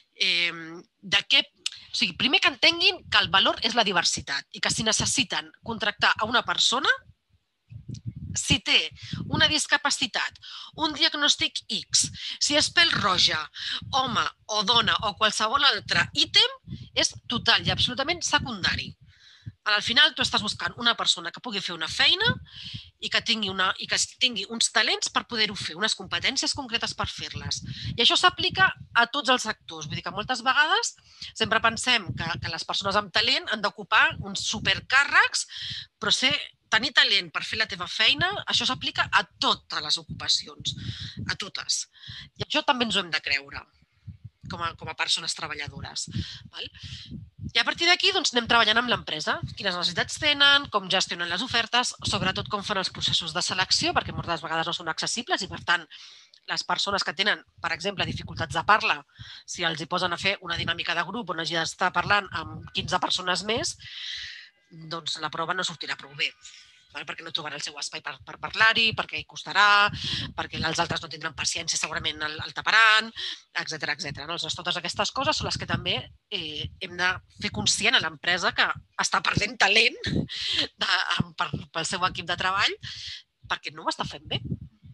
primer que entenguin que el valor és la diversitat i que si necessiten contractar a una persona, si té una discapacitat, un diagnòstic X, si és pèl roja, home o dona o qualsevol altre ítem, és total i absolutament secundari. Al final, tu estàs buscant una persona que pugui fer una feina i que tingui uns talents per poder-ho fer, unes competències concretes per fer-les. I això s'aplica a tots els sectors. Vull dir que moltes vegades sempre pensem que les persones amb talent han d'ocupar uns supercàrrecs, però tenir talent per fer la teva feina, això s'aplica a totes les ocupacions, a totes. I això també ens ho hem de creure com a persones treballadores. I a partir d'aquí anem treballant amb l'empresa, quines necessitats tenen, com gestionen les ofertes, sobretot com fan els processos de selecció, perquè moltes vegades no són accessibles i, per tant, les persones que tenen, per exemple, dificultats de parla, si els hi posen a fer una dinàmica de grup on hagi d'estar parlant amb 15 persones més, doncs la prova no sortirà prou bé, perquè no trobarà el seu espai per parlar-hi, perquè hi costarà, perquè els altres no tindran paciència, segurament el taparan, etc. Totes aquestes coses són les que també hem de fer conscient a l'empresa que està perdent talent pel seu equip de treball perquè no ho està fent bé.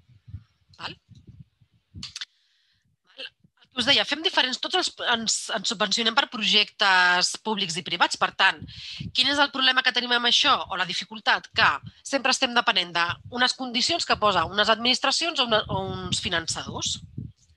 Us deia, fem diferents, tots ens subvencionem per projectes públics i privats, per tant, quin és el problema que tenim amb això o la dificultat? Que sempre estem depenent d'unes condicions que posa unes administracions o uns finançadors.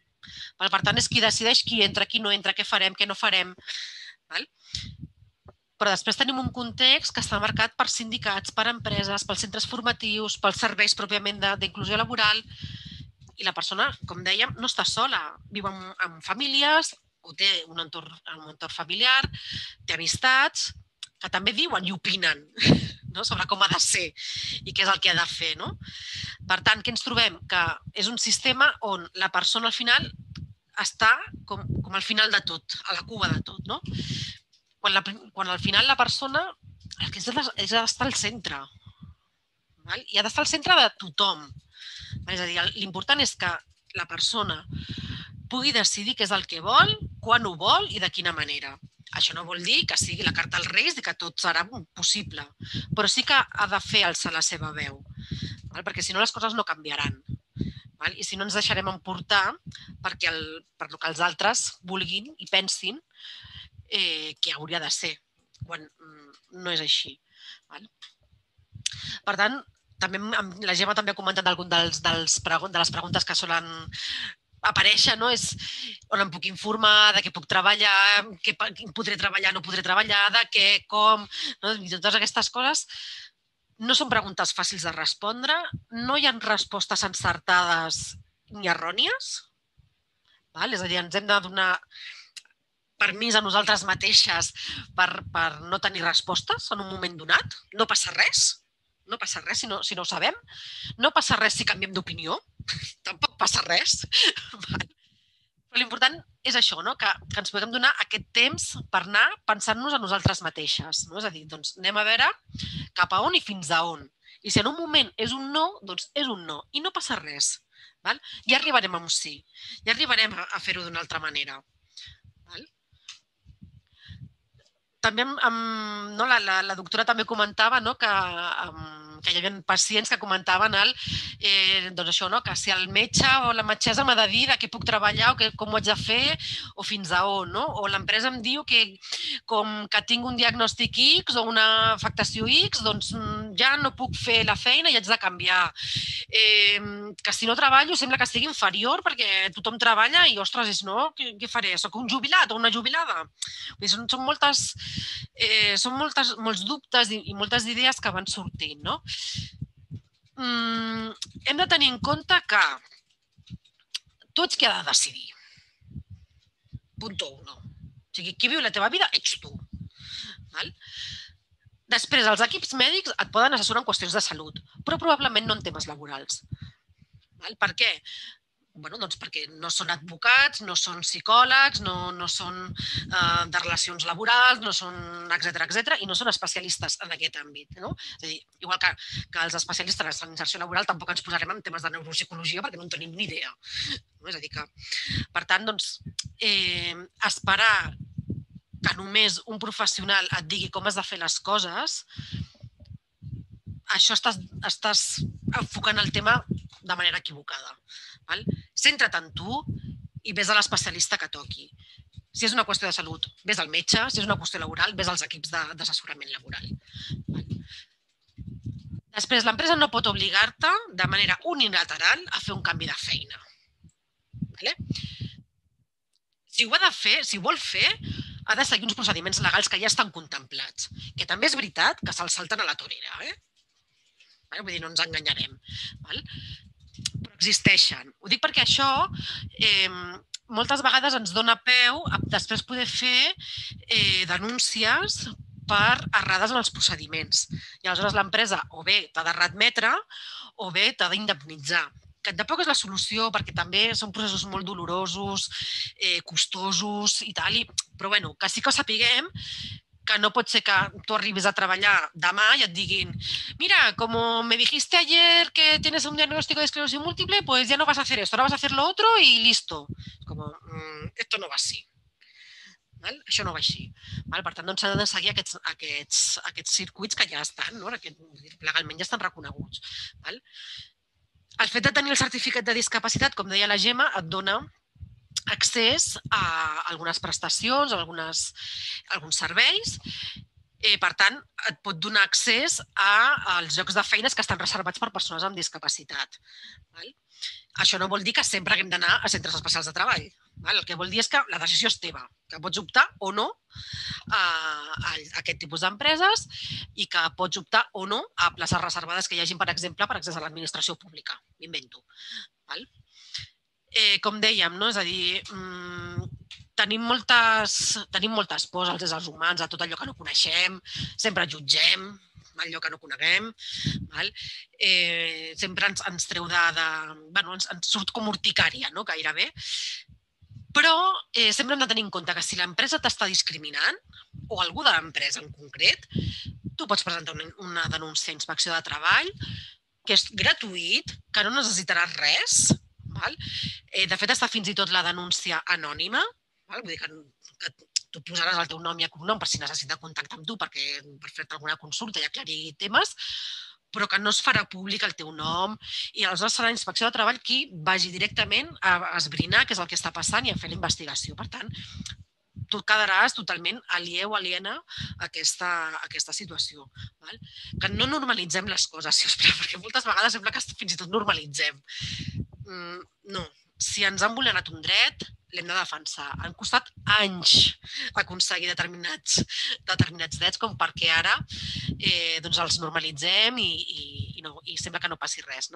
Per tant, és qui decideix qui entra, qui no entra, què farem, què no farem. Però després tenim un context que està marcat per sindicats, per empreses, pels centres formatius, pels serveis pròpiament d'inclusió laboral. I la persona, com dèiem, no està sola. Viu amb famílies, o té un entorn familiar, té amistats, que també diuen i opinen sobre com ha de ser i què és el que ha de fer. Per tant, què ens trobem? Que és un sistema on la persona al final està com al final de tot, a la cua de tot. Quan al final la persona el que és d'estar al centre. I ha d'estar al centre de tothom. És a dir, l'important és que la persona pugui decidir què és el que vol, quan ho vol i de quina manera. Això no vol dir que sigui la carta als Reis i que tot serà possible, però sí que ha de fer alçar la seva veu, perquè si no les coses no canviaran. I si no ens deixarem emportar per el que els altres vulguin i pensin que hauria de ser, quan no és així. Per tant, la Gemma també ha comentat algunes de les preguntes que solen aparèixer, és on em puc informar, de què puc treballar, què podré treballar, no podré treballar, de què, com, i totes aquestes coses. No són preguntes fàcils de respondre, no hi ha respostes encertades ni errònies, és a dir, ens hem de donar permís a nosaltres mateixes per no tenir respostes en un moment donat. No passa res. No passa res si no ho sabem. No passa res si canviem d'opinió. Tampoc passa res. Però l'important és això, que ens puguem donar aquest temps per anar pensant-nos a nosaltres mateixes. És a dir, anem a veure cap a on i fins a on. I si en un moment és un no, doncs és un no. I no passa res. Ja arribarem a un sí. Ja arribarem a fer-ho d'una altra manera. També la doctora també comentava que hi havia pacients que comentaven que si el metge o la metgessa m'ha de dir de què puc treballar o com ho haig de fer o fins a on. O l'empresa em diu que com que tinc un diagnòstic X o una afectació X, doncs ja no puc fer la feina i haig de canviar. Que si no treballo sembla que sigui inferior perquè tothom treballa i, ostres, què faré? Soc un jubilat o una jubilada? Són molts dubtes i moltes idees que van sortint. Hem de tenir en compte que tu ets qui ha de decidir. Punto 1. O sigui, qui viu la teva vida ets tu. Després, els equips mèdics et poden assessorar en qüestions de salut, però probablement no en temes laborals. Per què? Doncs perquè no són advocats, no són psicòlegs, no són de relacions laborals, no són etcètera, i no són especialistes en aquest àmbit. És a dir, igual que els especialistes en inserció laboral tampoc ens posarem en temes de neuropsicologia perquè no en tenim ni idea. És a dir que, per tant, esperar que només un professional et digui com has de fer les coses, això estàs enfocant el tema de manera equivocada. Centra't en tu i ves a l'especialista que toqui. Si és una qüestió de salut, ves al metge. Si és una qüestió laboral, ves als equips d'assessorament laboral. Després, l'empresa no pot obligar-te de manera unilateral a fer un canvi de feina. Si ho ha de fer, si ho vol fer, ha de seguir uns procediments legals que ja estan contemplats. Que també és veritat que se'ls salten a la torera. Vull dir, no ens enganyarem. Però existeixen. Ho dic perquè això moltes vegades ens dona peu a després poder fer denúncies per errades en els procediments. I aleshores l'empresa o bé t'ha de readmetre o bé t'ha d'indemnitzar. Que tampoc és la solució perquè també són processos molt dolorosos, costosos i tal, però bueno, que sí que ho sapiguem que no pot ser que tu arribis a treballar demà i et diguin mira, como me dijiste ayer que tienes un diagnóstico de esclerosis múltiple, pues ya no vas a hacer esto, ahora vas a hacer lo otro y listo. Como, esto no va així. Això no va així. Per tant, s'han de seguir aquests circuits que ja estan, legalment ja estan reconeguts. El fet de tenir el certificat de discapacitat, com deia la Gemma, et dona accés a algunes prestacions, a alguns serveis. Per tant, et pot donar accés als llocs de feines que estan reservats per persones amb discapacitat. Això no vol dir que sempre haguem d'anar a centres especials de treball. El que vol dir és que la decisió és teva, que pots optar o no a aquest tipus d'empreses i que pots optar o no a places reservades que hi hagin, per exemple, per accés a l'administració pública. M'invento. Com dèiem, és a dir, tenim moltes pors als éssers humans, a tot allò que no coneixem, sempre jutgem allò que no coneguem, sempre ens treu ens surt com urticària, gairebé, però sempre hem de tenir en compte que si l'empresa t'està discriminant, o algú de l'empresa en concret, tu pots presentar una denúncia a Inspecció de Treball, que és gratuït, que no necessitaràs res. De fet, està fins i tot la denúncia anònima, vull dir que tu posaràs el teu nom i el cognom per si necessita contactar amb tu per fer-te alguna consulta i aclarir temes, però que no es farà públic el teu nom i aleshores serà la Inspecció de Treball qui vagi directament a esbrinar què és el que està passant i a fer la investigació. Per tant, tu quedaràs totalment aliè o aliena a aquesta situació. Que no normalitzem les coses, si us plau, perquè moltes vegades sembla que fins i tot normalitzem. No, si ens han vulnerat un dret, l'hem de defensar. Han costat anys aconseguir determinats drets com perquè ara els normalitzem i sembla que no passi res.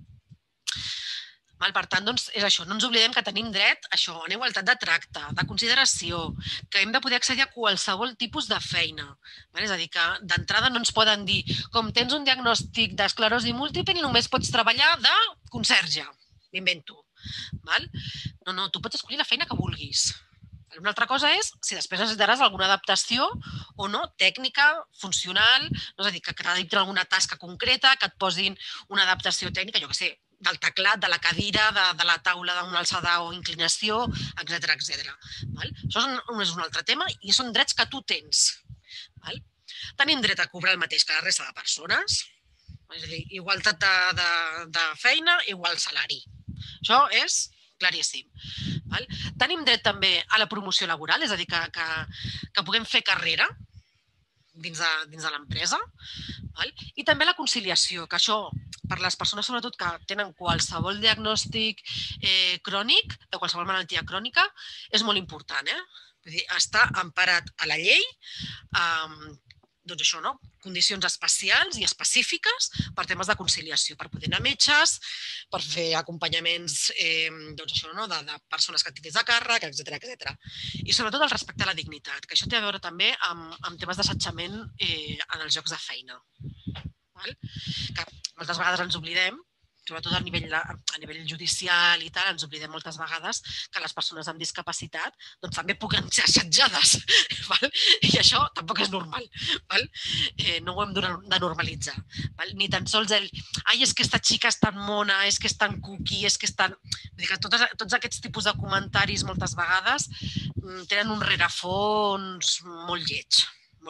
Per tant, és això, no ens oblidem que tenim dret a igualtat de tracte, de consideració, que hem de poder accedir a qualsevol tipus de feina. És a dir, que d'entrada no ens poden dir com tens un diagnòstic d'esclerosi múltiple i només pots treballar de conserge. M'invento. No, tu pots escollir la feina que vulguis. Una altra cosa és si després necessitaràs alguna adaptació o no, tècnica, funcional, és a dir, que t'adaptin alguna tasca concreta, que et posin una adaptació tècnica, jo què sé, del teclat, de la cadira, de la taula d'una alçada o inclinació, etc. Això és un altre tema i són drets que tu tens. Tenim dret a cobrar el mateix que la resta de persones, és a dir, igualtat de feina, igual salari. Això és claríssim. Tenim dret també a la promoció laboral, és a dir, que puguem fer carrera dins de l'empresa, i també la conciliació, que això, per les persones sobretot que tenen qualsevol diagnòstic crònic, de qualsevol malaltia crònica, és molt important. Vull dir, està emparat a la llei, doncs això, condicions especials i específiques per temes de conciliació, per poder anar a metges, per fer acompanyaments de persones que tinguis a càrrec, etc. I sobretot el respecte a la dignitat, que això té a veure també amb temes d'assetjament en els llocs de feina. Que moltes vegades ens oblidem, sobretot a nivell judicial i tal, ens oblidem moltes vegades que les persones amb discapacitat també puguen ser assetjades. I això tampoc és normal. No ho hem de normalitzar. Ni tan sols és que esta xica és tan mona, és que és tan cuqui, és que és tan... Tots aquests tipus de comentaris moltes vegades tenen un rerefons molt lleig.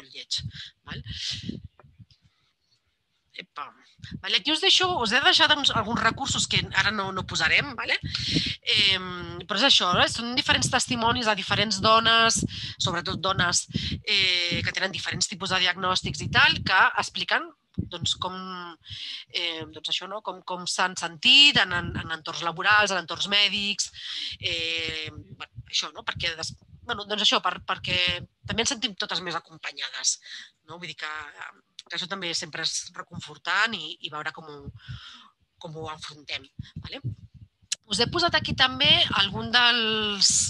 Aquí us he deixat alguns recursos que ara no posarem, però és això, són diferents testimonis de diferents dones, sobretot dones que tenen diferents tipus de diagnòstics i tal, que expliquen com s'han sentit en entorns laborals, en entorns mèdics, perquè també ens sentim totes més acompanyades. Vull dir que això també sempre és reconfortant i veure com ho enfrontem. Us he posat aquí també algun dels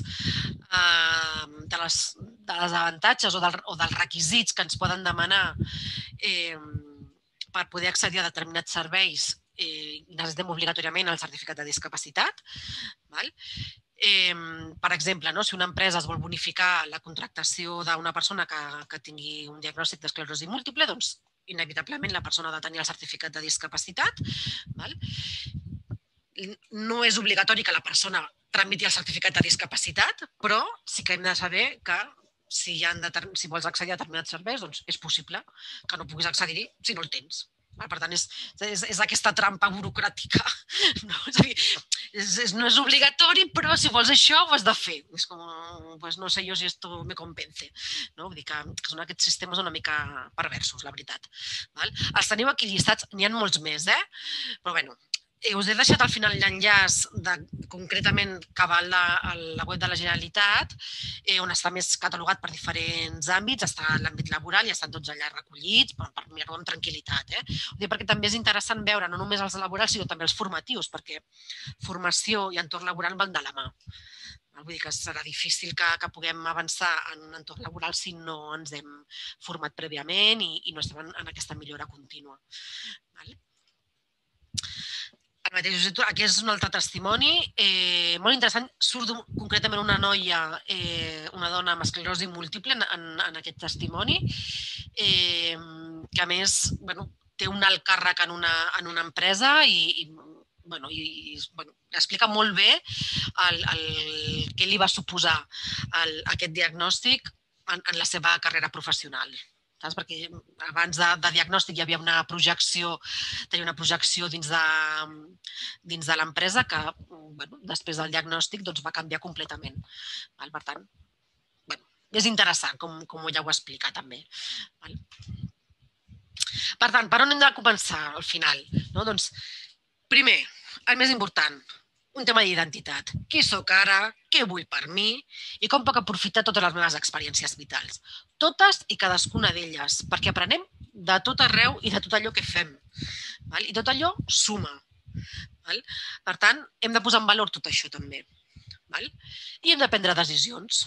avantatges o dels requisits que ens poden demanar per poder accedir a determinats serveis i necessitem obligatòriament el certificat de discapacitat. Per exemple, si una empresa es vol bonificar la contractació d'una persona que tingui un diagnòstic d'esclerosi múltiple, doncs inevitablement la persona ha de tenir el certificat de discapacitat. No és obligatori que la persona tramiti el certificat de discapacitat, però sí que hem de saber que si vols accedir a determinats serveis, doncs és possible que no puguis accedir-hi si no el tens. Per tant, és aquesta trampa burocràtica. No és obligatori, però si vols això ho has de fer. És com, no sé jo si esto me convence. Vull dir que són aquests sistemes una mica perversos, la veritat. Els teniu aquí llistats, n'hi ha molts més, però bé, Us he deixat al final l'enllaç concretament que va a la web de la Generalitat, on està més catalogat per diferents àmbits, està l'àmbit laboral i estan tots allà recollits per mirar-ho amb tranquil·litat. Ho dic perquè també és interessant veure no només els laborals, sinó també els formatius, perquè formació i entorn laboral van de la mà. Vull dir que serà difícil que puguem avançar en un entorn laboral si no ens hem format prèviament i no estem en aquesta millora contínua. Aquí és un altre testimoni molt interessant. Surt concretament una noia, una dona amb esclerosi múltiple en aquest testimoni, que a més té un alt càrrec en una empresa i explica molt bé què li va suposar aquest diagnòstic en la seva carrera professional. Perquè abans de diagnòstic hi havia una projecció, tenia una projecció dins de l'empresa que després del diagnòstic va canviar completament. Per tant, és interessant com ella ho explica també. Per tant, per on hem de començar al final? Primer, el més important, un tema d'identitat. Qui sóc ara, què vull per mi i com puc aprofitar totes les meves experiències vitals. Totes i cadascuna d'elles, perquè aprenem de tot arreu i de tot allò que fem. I tot allò suma. Per tant, hem de posar en valor tot això també. I hem de prendre decisions.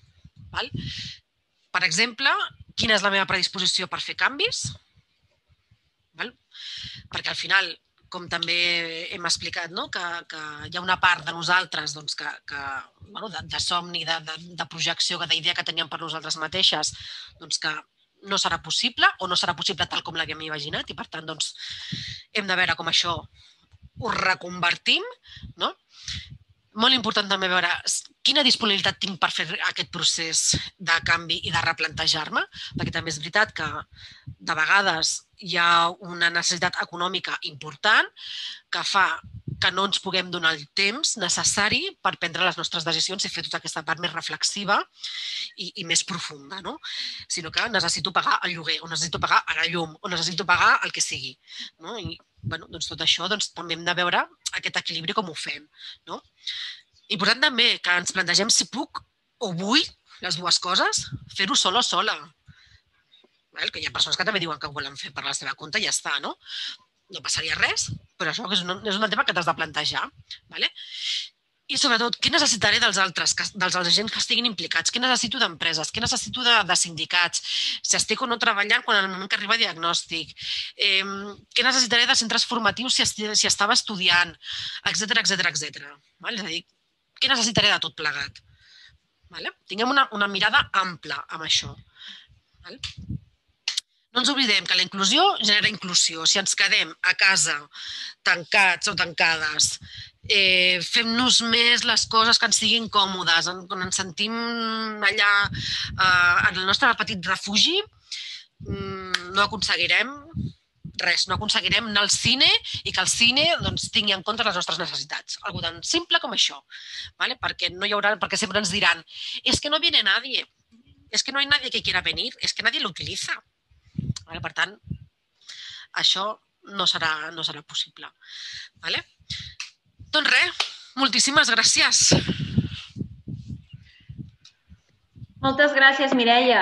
Per exemple, quina és la meva predisposició per fer canvis? Perquè al final, com també hem explicat, que hi ha una part de nosaltres de somni, de projecció, d'idea que teníem per nosaltres mateixes, que no serà possible o no serà possible tal com l'havíem imaginat i, per tant, hem de veure com això ho reconvertim. Molt important també veure quina disponibilitat tinc per fer aquest procés de canvi i de replantejar-me, perquè també és veritat que de vegades hi ha una necessitat econòmica important que fa que no ens puguem donar el temps necessari per prendre les nostres decisions i fer tota aquesta part més reflexiva i més profunda, sinó que necessito pagar el lloguer o necessito pagar la llum o necessito pagar el que sigui. I tot això també hem de veure aquest equilibri com ho fem. Important també que ens plantegem si puc o vull les dues coses, fer-ho sola o sola. Que hi ha persones que també diuen que ho volen fer per la seva compte i ja està, no passaria res, però això és un tema que t'has de plantejar. I sobretot, què necessitaré dels altres, dels agents que estiguin implicats? Què necessito d'empreses? Què necessito de sindicats? Si estic o no treballant quan en el moment que arriba diagnòstic? Què necessitaré de centres formatius si estava estudiant? Etcètera. És a dir, què necessitaré de tot plegat? Tinguem una mirada ampla amb això. No ens oblidem que la inclusió genera inclusió. Si ens quedem a casa tancats o tancades, fem-nos més les coses que ens siguin còmodes, quan ens sentim allà en el nostre petit refugi, no aconseguirem res, no aconseguirem anar al cine i que el cine tingui en compte les nostres necessitats. Algo tan simple com això, perquè sempre ens diran es que no viene nadie, es que no hay nadie que quiera venir, es que nadie lo utiliza. Per tant, això no serà possible. Doncs res, moltíssimes gràcies. Moltes gràcies, Mireia.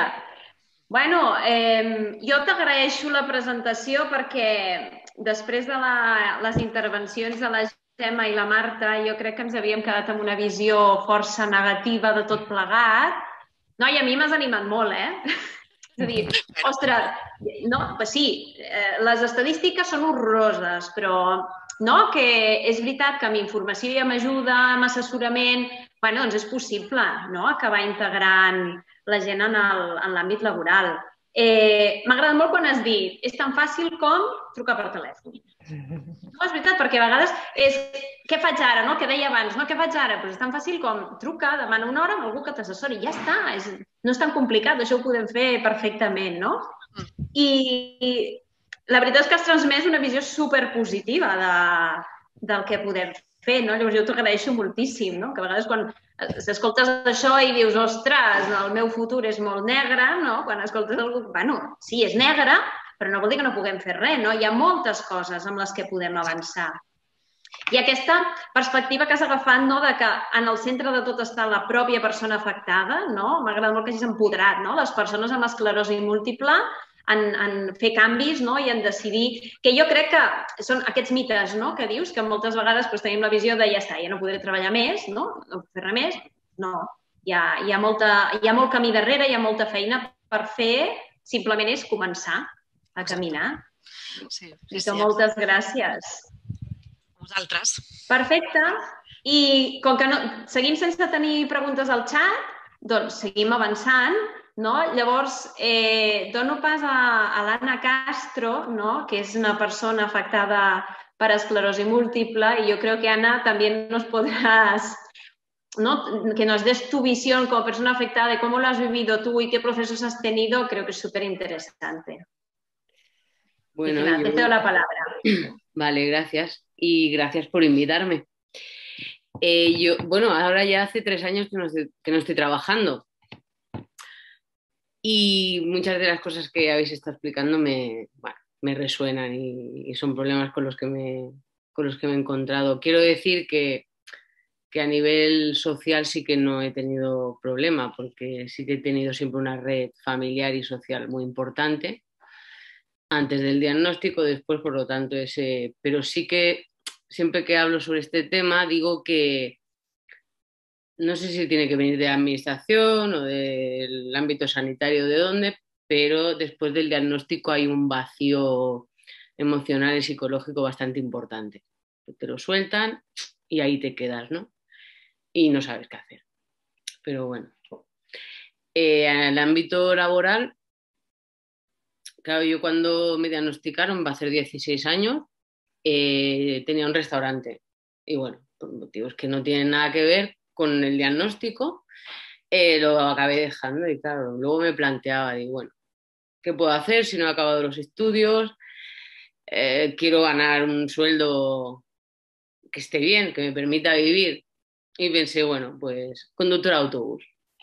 Jo t'agraeixo la presentació perquè després de les intervencions de la Gemma i la Marta jo crec que ens havíem quedat amb una visió força negativa de tot plegat. I a mi m'has animat molt, És a dir, ostres, sí, les estadístiques són horroroses, però que és veritat que amb informació i amb ajuda, amb assessorament, doncs és possible acabar integrant la gent en l'àmbit laboral. M'ha agradat molt quan has dit és tan fàcil com trucar per telèfon. No, és veritat, perquè a vegades és què faig ara, què deia abans, què faig ara? Però és tan fàcil com truca, demana una hora amb algú que t'assessori, ja està, no és tan complicat, això ho podem fer perfectament, no? I la veritat és que has transmès una visió superpositiva del que podem fer, no? Llavors jo t'ho agraeixo moltíssim, no? Que a vegades quan s'escoltes això i dius, ostres, el meu futur és molt negre, no? Quan escoltes algú, sí, és negre, però no vol dir que no puguem fer res, no? Hi ha moltes coses amb les que podem avançar. I aquesta perspectiva que has agafat, no?, de que en el centre de tot està la pròpia persona afectada, no? M'agrada molt que hagis empoderat, no?, les persones amb esclerosi múltiple en fer canvis, no?, i en decidir, que jo crec que són aquests mites, no?, que dius, que moltes vegades doncs, tenim la visió de ja està, ja no podré treballar més, no puc fer res més. No, hi ha molt camí darrere, hi ha molta feina per fer, simplement és començar a caminar. Sí. Moltes gràcies. Vosaltres. Perfecte. I com que seguim sense tenir preguntes al xat, doncs seguim avançant, no? Llavors, dono pas a l'Anna Castro, no?, que és una persona afectada per esclerosi múltiple, y yo creo que, Ana, también nos podrás, ¿no?, que nos des tu visión como persona afectada de cómo lo has vivido tú y qué procesos has tenido, creo que es súper interesante. Bueno, te cedo la palabra. Vale, gracias. Y gracias por invitarme. Bueno, ahora ya hace 3 años que no estoy trabajando. Y muchas de las cosas que habéis estado explicando me resuenan y son problemas con los que me he encontrado. Quiero decir que a nivel social sí que no he tenido problema, porque sí que he tenido siempre una red familiar y social muy importante antes del diagnóstico, después, por lo tanto, pero sí que siempre que hablo sobre este tema digo que no sé si tiene que venir de la administración o del ámbito sanitario, de dónde, pero después del diagnóstico hay un vacío emocional y psicológico bastante importante. Te lo sueltan y ahí te quedas, ¿no? Y no sabes qué hacer. Pero bueno. En el ámbito laboral, claro, yo cuando me diagnosticaron, va a ser 16 años, tenía un restaurante. Y bueno, por motivos que no tienen nada que ver con el diagnóstico, lo acabé dejando. Y claro, luego me planteaba, digo, bueno, ¿qué puedo hacer si no he acabado los estudios? Quiero ganar un sueldo que esté bien, que me permita vivir. Y pensé, bueno, pues conductor de autobús.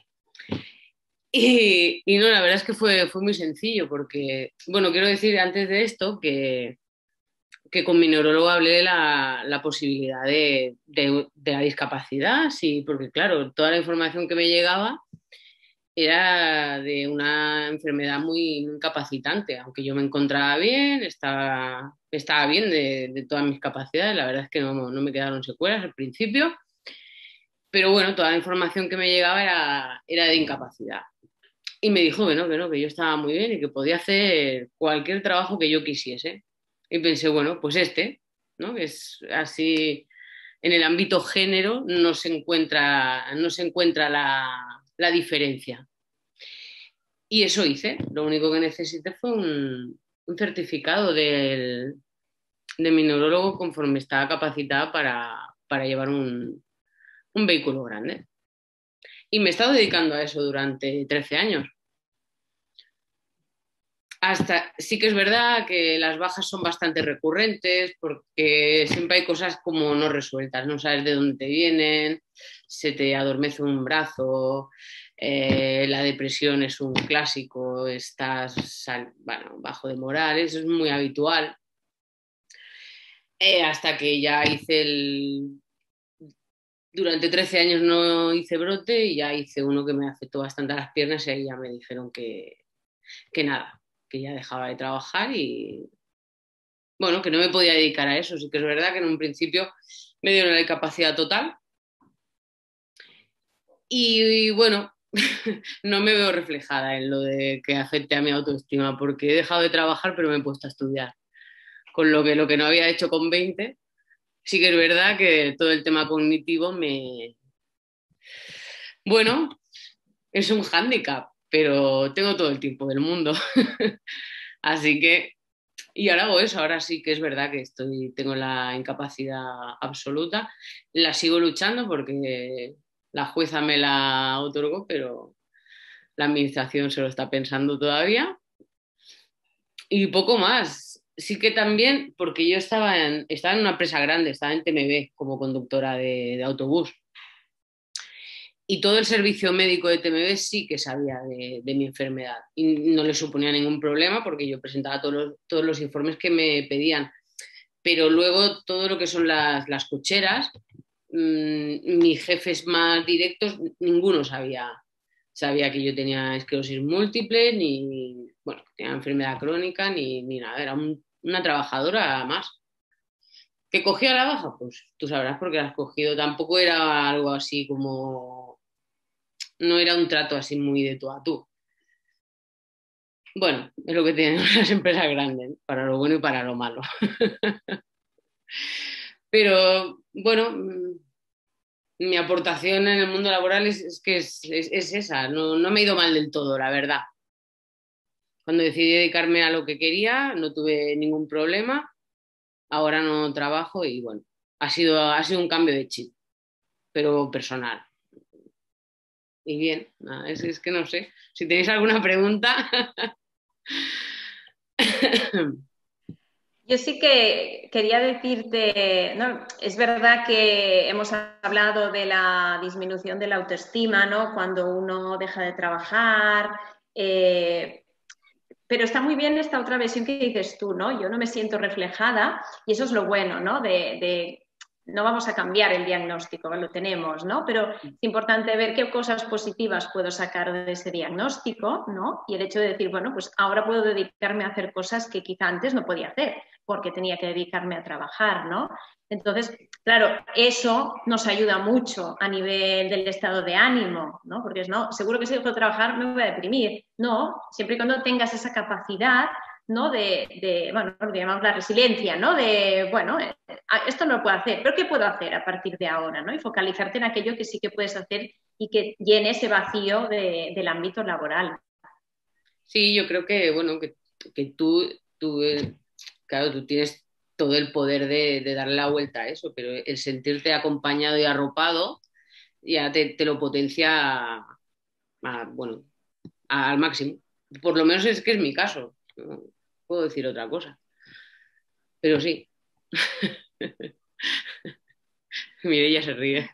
Y no, la verdad es que fue muy sencillo porque, bueno, quiero decir antes de esto que con mi neurólogo hablé de la posibilidad de la discapacidad, sí, porque claro, toda la información que me llegaba era de una enfermedad muy incapacitante, aunque yo me encontraba bien, estaba bien de todas mis capacidades, la verdad es que no me quedaron secuelas al principio, pero bueno, toda la información que me llegaba era de incapacidad. Y me dijo que no, que yo estaba muy bien y que podía hacer cualquier trabajo que yo quisiese. Y pensé, bueno, pues ¿no? Que es así, en el ámbito género no se encuentra la diferencia. Y eso hice. Lo único que necesité fue un certificado de mi neurólogo conforme estaba capacitada para llevar un vehículo grande. Y me he estado dedicando a eso durante 13 años. Sí que es verdad que las bajas son bastante recurrentes porque siempre hay cosas como no resueltas, no sabes de dónde te vienen, se te adormece un brazo, la depresión es un clásico, estás bajo de moral, eso es muy habitual. Hasta que ya durante 13 años no hice brote y ya hice uno que me afectó bastante a las piernas y ahí ya me dijeron que nada, que ya dejaba de trabajar y bueno, que no me podía dedicar a eso. Sí que es verdad que en un principio me dieron la incapacidad total y bueno, no me veo reflejada en lo de que afecte a mi autoestima porque he dejado de trabajar pero me he puesto a estudiar, con lo que no había hecho con 20. Sí que es verdad que todo el tema cognitivo bueno, es un hándicap, pero tengo todo el tiempo del mundo. Así que, y ahora hago eso, ahora sí que es verdad que tengo la incapacidad absoluta. La sigo luchando porque la jueza me la otorgó, pero la administración se lo está pensando todavía. Y poco más. Sí que también, porque yo estaba en una empresa grande, estaba en TMB como conductora de autobús. Y todo el servicio médico de TMB sí que sabía de mi enfermedad y no le suponía ningún problema porque yo presentaba todos los informes que me pedían. Pero luego todo lo que son las cocheras, mis jefes más directos, ninguno sabía que yo tenía esclerosis múltiple, ni bueno, que tenía enfermedad crónica, ni nada. Era una trabajadora más. ¿Que cogía la baja? Pues tú sabrás por qué la has cogido. Tampoco era algo así como... No era un trato así muy de tú a tú. Bueno, es lo que tienen las empresas grandes, para lo bueno y para lo malo. Pero, bueno, mi aportación en el mundo laboral es que es esa. No me he ido mal del todo, la verdad. Cuando decidí dedicarme a lo que quería, no tuve ningún problema. Ahora no trabajo y, bueno, ha sido un cambio de chip, pero personal. Y bien, nada, es que no sé. Si tenéis alguna pregunta... Yo sí que quería decirte, ¿no? Es verdad que hemos hablado de la disminución de la autoestima, ¿no? Cuando uno deja de trabajar, pero está muy bien esta otra versión que dices tú, ¿no? Yo no me siento reflejada y eso es lo bueno, ¿no? No vamos a cambiar el diagnóstico, lo tenemos, ¿no? Pero es importante ver qué cosas positivas puedo sacar de ese diagnóstico, ¿no? Y el hecho de decir, bueno, pues ahora puedo dedicarme a hacer cosas que quizá antes no podía hacer porque tenía que dedicarme a trabajar, ¿no? Entonces, claro, eso nos ayuda mucho a nivel del estado de ánimo, ¿no? Porque no, seguro que si dejo de trabajar me voy a deprimir. No, siempre y cuando tengas esa capacidad, ¿no? Bueno, lo que llamamos la resiliencia, ¿no? De, bueno, esto no lo puedo hacer, pero ¿qué puedo hacer a partir de ahora, ¿no? Y focalizarte en aquello que sí que puedes hacer y que llene ese vacío del ámbito laboral. Sí, yo creo que, bueno, que tú, claro, tú tienes todo el poder de darle la vuelta a eso, pero el sentirte acompañado y arropado ya te lo potencia bueno, al máximo. Por lo menos es que es mi caso. No puedo decir otra cosa. Pero sí. Mireia se ríe.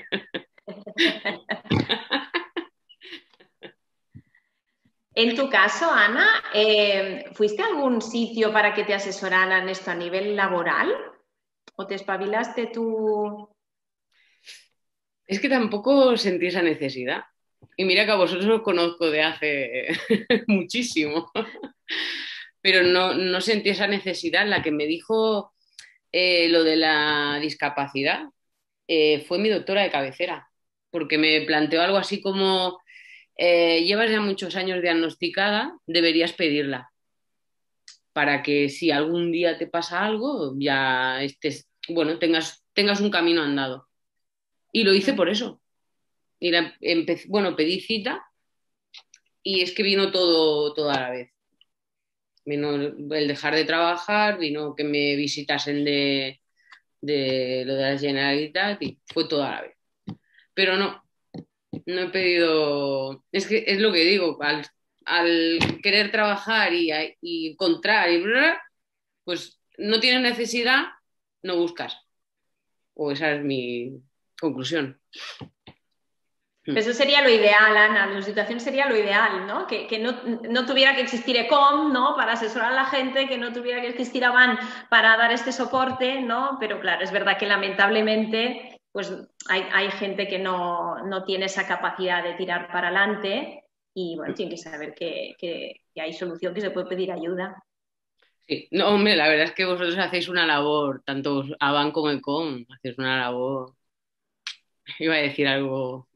En tu caso, Ana, ¿fuiste a algún sitio para que te asesoraran esto a nivel laboral? ¿O te espabilaste tú? Es que tampoco sentí esa necesidad. Y mira que a vosotros os conozco de hace muchísimo. Pero no sentí esa necesidad. La que me dijo lo de la discapacidad fue mi doctora de cabecera, porque me planteó algo así como, llevas ya muchos años diagnosticada, deberías pedirla, para que si algún día te pasa algo, ya bueno, tengas un camino andado. Y lo hice por eso. Y bueno, pedí cita y es que vino todo a la vez. Vino el dejar de trabajar, vino que me visitasen de lo de la Generalitat y fue todo a la vez. Pero no he pedido... Es que es lo que digo, al querer trabajar y encontrar, pues no tienes necesidad, no buscas. O esa es mi conclusión. Eso sería lo ideal, Ana, la situación sería lo ideal, ¿no? Que no tuviera que existir ECOM, ¿no? Para asesorar a la gente, que no tuviera que existir AVAN para dar este soporte, ¿no? Pero claro, es verdad que lamentablemente pues hay gente que no tiene esa capacidad de tirar para adelante y bueno, tiene que saber que hay solución, que se puede pedir ayuda. Sí, no, hombre, la verdad es que vosotros hacéis una labor, tanto AVAN como ECOM, hacéis una labor... Iba a decir algo.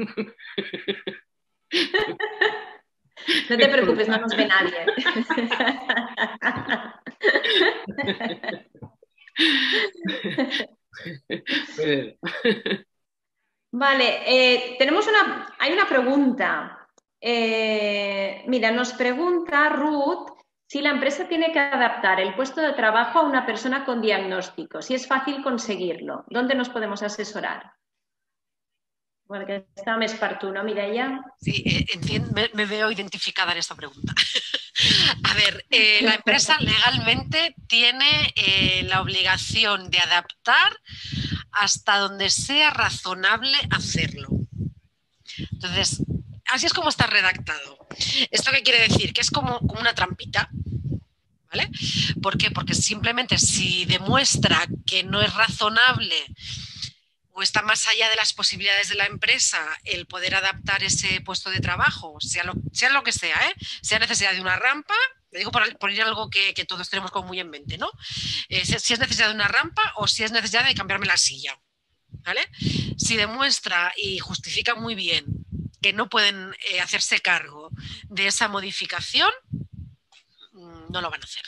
No te preocupes, no nos ve nadie. Vale, hay una pregunta. Mira, nos pregunta Ruth si la empresa tiene que adaptar el puesto de trabajo a una persona con diagnóstico, si es fácil conseguirlo. ¿Dónde nos podemos asesorar? Bueno, que está més per tu, ¿no, Mireia? Sí, me veo identificada en esta pregunta. A ver, la empresa legalmente tiene la obligación de adaptar hasta donde sea razonable hacerlo. Entonces, así es como está redactado. ¿Esto qué quiere decir? Que es como una trampita, ¿vale? ¿Por qué? Porque simplemente si demuestra que no es razonable o está más allá de las posibilidades de la empresa el poder adaptar ese puesto de trabajo, sea lo que sea, sea necesidad de una rampa, le digo por ir algo que todos tenemos como muy en mente, ¿no? Si es necesidad de una rampa o si es necesidad de cambiarme la silla, ¿vale? Si demuestra y justifica muy bien que no pueden hacerse cargo de esa modificación, no lo van a hacer.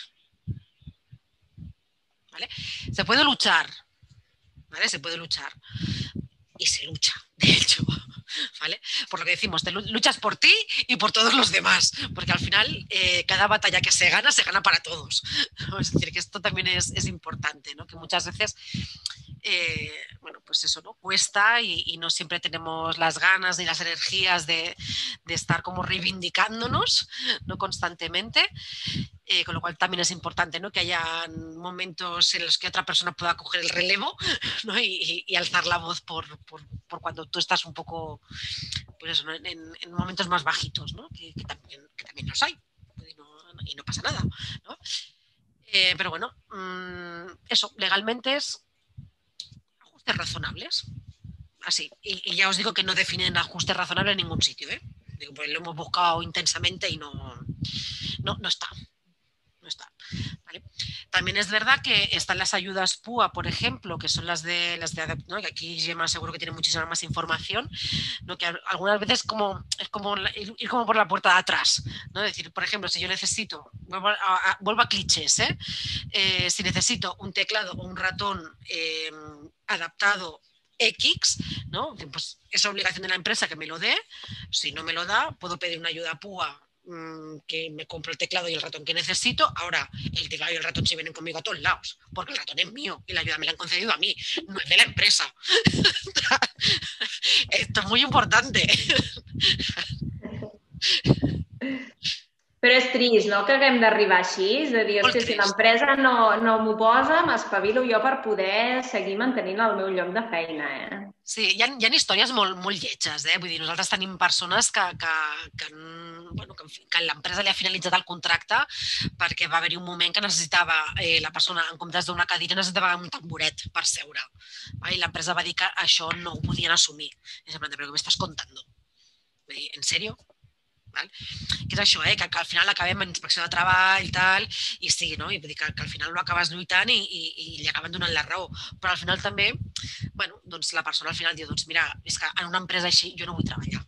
¿Vale? Se puede luchar, ¿vale? Se puede luchar. Y se lucha, de hecho, ¿vale? Por lo que decimos, te luchas por ti y por todos los demás, porque al final cada batalla que se gana para todos, ¿no? Es decir, que esto también es importante, ¿no? Que muchas veces, bueno, pues eso, ¿no? Cuesta y no siempre tenemos las ganas ni las energías de estar como reivindicándonos, ¿no? Constantemente. Con lo cual también es importante, ¿no? Que haya momentos en los que otra persona pueda coger el relevo, ¿no? y alzar la voz por cuando tú estás un poco, pues eso, ¿no? en momentos más bajitos, ¿no? que también los hay y no pasa nada, ¿no? Pero bueno, eso, legalmente es ajustes razonables, así, y ya os digo que no definen ajustes razonables en ningún sitio, Digo, pues lo hemos buscado intensamente y no está. No está. ¿Vale? También es verdad que están las ayudas PUA, por ejemplo, que son las de ¿no? Que aquí Gemma seguro que tiene muchísima más información, ¿no? Que algunas veces es como ir como por la puerta de atrás, ¿no? Es decir, por ejemplo, si yo necesito, vuelvo a clichés, si necesito un teclado o un ratón adaptado X, ¿no? Pues es obligación de la empresa que me lo dé. Si no me lo da, puedo pedir una ayuda PUA que me compro el teclado y el ratón que necesito. Ahora, el teclado y el ratón sí vienen conmigo a todos lados, porque el ratón es mío y la ayuda me la han concedido a mí, no es de la empresa. Esto es muy importante. Però és trist, no?, que haguem d'arribar així, és a dir, si l'empresa no m'ho posa, m'espavilo jo per poder seguir mantenint el meu lloc de feina, Sí, hi ha històries molt lletges, Vull dir, nosaltres tenim persones que l'empresa li ha finalitzat el contracte perquè va haver-hi un moment que necessitava la persona, en comptes d'una cadira, necessitava un tamboret per seure. I l'empresa va dir que això no ho podien assumir. I em però què m'estàs contando? ¿En sèrio? Que és això, que al final acabem en inspecció de treball i sí, no? I vull dir que al final no acabes lluitant i li acaben donant la raó, però al final també doncs la persona al final diu, doncs mira, és que en una empresa així jo no vull treballar.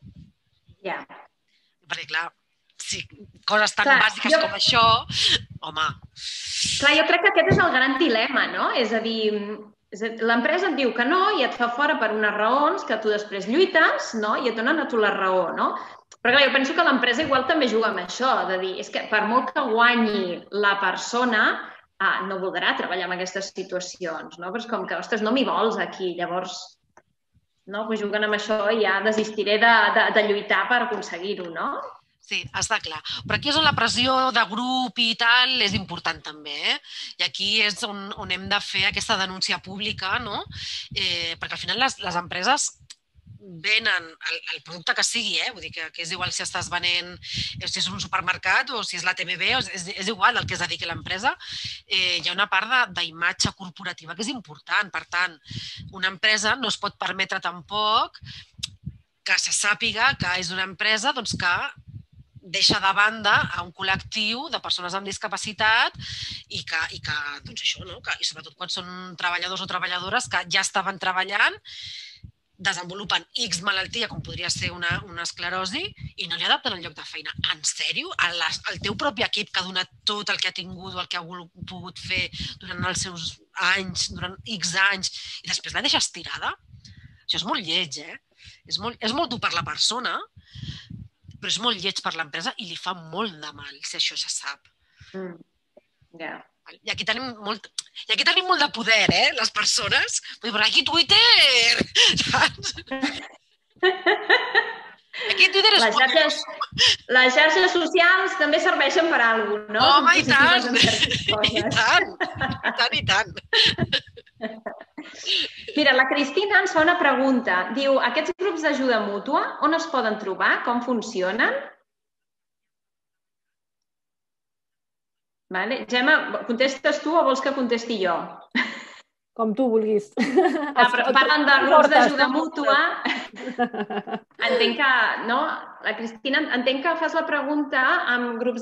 Ja. Perquè clar, si coses tan bàsiques com això, home... Clar, jo crec que aquest és el gran dilema, no? És a dir, l'empresa et diu que no i et fa fora per unes raons que tu després lluites, no? I et donen a tu la raó, no? Però clar, jo penso que l'empresa igual també juga amb això, de dir, és que per molt que guanyi la persona, no voldrà treballar en aquestes situacions, no? Però és com que, ostres, no m'hi vols aquí, llavors, no? Pues juguen amb això i ja desistiré de lluitar per aconseguir-ho, no? Sí, està clar. Però aquí és on la pressió de grup i tal és important també, I aquí és on hem de fer aquesta denúncia pública, no? Perquè al final les empreses venen el producte que sigui, vull dir que és igual si estàs venent, si és un supermercat o si és la TMB, és igual el que es dediqui l'empresa, hi ha una part d'imatge corporativa que és important. Per tant, una empresa no es pot permetre tampoc que se sàpiga que és una empresa que deixa de banda a un col·lectiu de persones amb discapacitat i que doncs això, no? I sobretot quan són treballadors o treballadores que ja estaven treballant, desenvolupen X malaltia, com podria ser una esclerosi, i no li adapten el lloc de feina. En sèrio? El teu propi equip que ha donat tot el que ha tingut o el que ha pogut fer durant els seus anys, durant X anys, i després la deixes tirada? Això és molt lleig, És molt dur per la persona, però és molt lleig per l'empresa i li fa molt de mal, si això se sap. Ja. I aquí tenim molt de poder, les persones. Vull dir, però aquí Twitter... Aquí Twitter és... Les xarxes socials també serveixen per a alguna cosa, no? Home, i tant! I tant! Mira, la Cristina ens fa una pregunta. Diu, aquests grups d'ajuda mútua, on es poden trobar? Com funcionen? Vale? Gemma, contestes tu o vols que contesti jo? Com tu vulguis. Parlen de grups d'ajuda mútua. Entenc que, no? La Cristina, entenc que fas la pregunta amb grups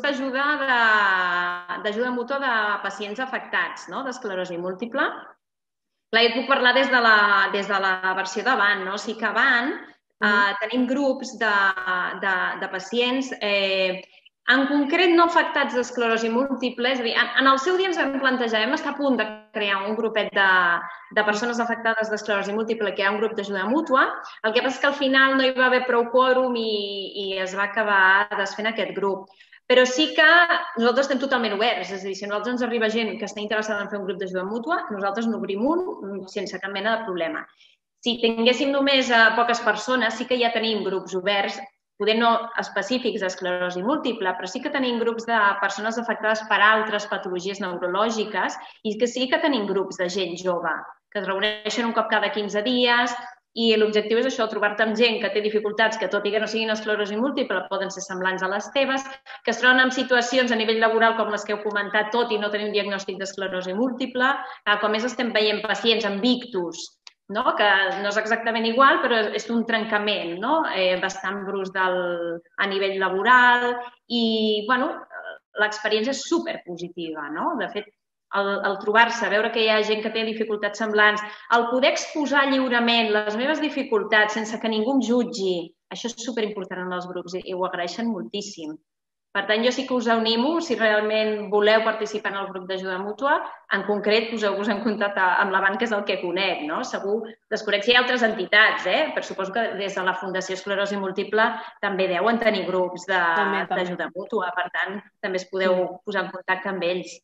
d'ajuda mútua de pacients afectats, no? D'esclerosi múltiple. Clar, jo et puc parlar des de la versió d'avant, no? Sí que avant tenim grups de pacients en concret no afectats d'esclerosi múltiple, és a dir, en el seu dia ens vam plantejar, vam estar a punt de crear un grupet de persones afectades d'esclerosi múltiple, que hi ha un grup d'ajuda mútua. El que passa és que al final no hi va haver prou quòrum i es va acabar desfent aquest grup. Però sí que nosaltres estem totalment oberts, és a dir, si a nosaltres ens arriba gent que està interessada en fer un grup d'ajuda mútua, nosaltres n'obrim un sense cap mena de problema. Si tinguéssim només poques persones, sí que ja tenim grups oberts, poder no específics d'esclerosi múltiple, però sí que tenim grups de persones afectades per altres patologies neurològiques i que sí que tenim grups de gent jove que es reuneixen un cop cada 15 dies i l'objectiu és això, trobar-te amb gent que té dificultats que tot i que no siguin esclerosi múltiple poden ser semblants a les teves, que es troben en situacions a nivell laboral com les que heu comentat tot i no tenim diagnòstic d'esclerosi múltiple, com més estem veient pacients amb ictus, que no és exactament igual, però és un trencament bastant brusc a nivell laboral i l'experiència és superpositiva. De fet, el trobar-se, veure que hi ha gent que té dificultats semblants, el poder exposar lliurement les meves dificultats sense que ningú em jutgi, això és superimportant en els grups i ho agraeixen moltíssim. Per tant, jo sí que us animo, si realment voleu participar en el grup d'ajuda mútua, en concret poseu-vos en contacte amb l'Avant, que és el que conec, no? Segur, desconec si hi ha altres entitats, però suposo que des de la Fundació Esclerosi Múltiple també deuen tenir grups d'ajuda mútua, per tant, també es podeu posar en contacte amb ells.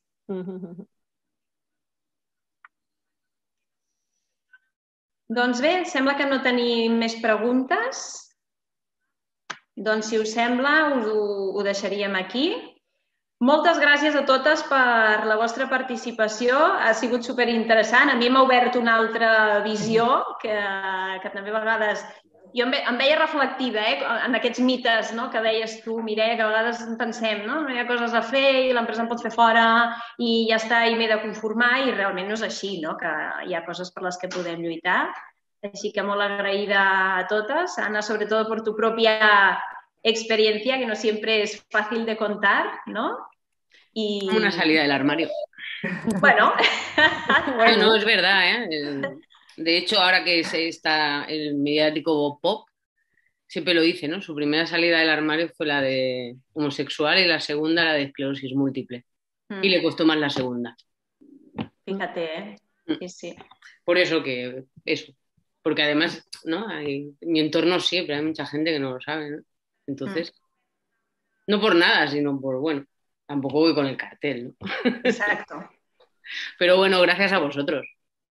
Doncs bé, sembla que no tenim més preguntes. Doncs, si us sembla, ho deixaríem aquí. Moltes gràcies a totes per la vostra participació. Ha sigut superinteressant. A mi m'ha obert una altra visió que també a vegades... Jo em veia reflectida en aquests mites que deies tu, Mireia, que a vegades pensem, no hi ha coses a fer i l'empresa em pot fer fora i ja està, i m'he de conformar, i realment no és així, que hi ha coses per les que podem lluitar. Así que molt agraïda a totes. Ana, sobre todo por tu propia experiencia, que no siempre es fácil de contar, ¿no? Y... Una salida del armario. Bueno. No, es verdad, De hecho, ahora que está el mediático Bob Pop, siempre lo dice, ¿no? Su primera salida del armario fue la de homosexual y la segunda la de esclerosis múltiple. Y le costó más la segunda. Fíjate, Sí. Por eso que eso. Porque además, ¿no? En mi entorno siempre hay mucha gente que no lo sabe, ¿no? Entonces, no por nada, sino por, tampoco voy con el cartel, ¿no? Exacto. Pero bueno, gracias a vosotros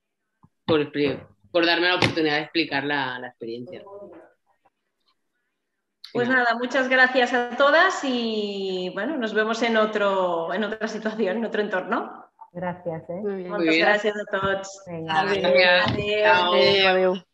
por darme la oportunidad de explicar la experiencia. Pues nada, muchas gracias a todas y nos vemos en otra situación, en otro entorno. Gràcies. Moltes gràcies a tots. Vinga, gràcies. Adéu. Adéu.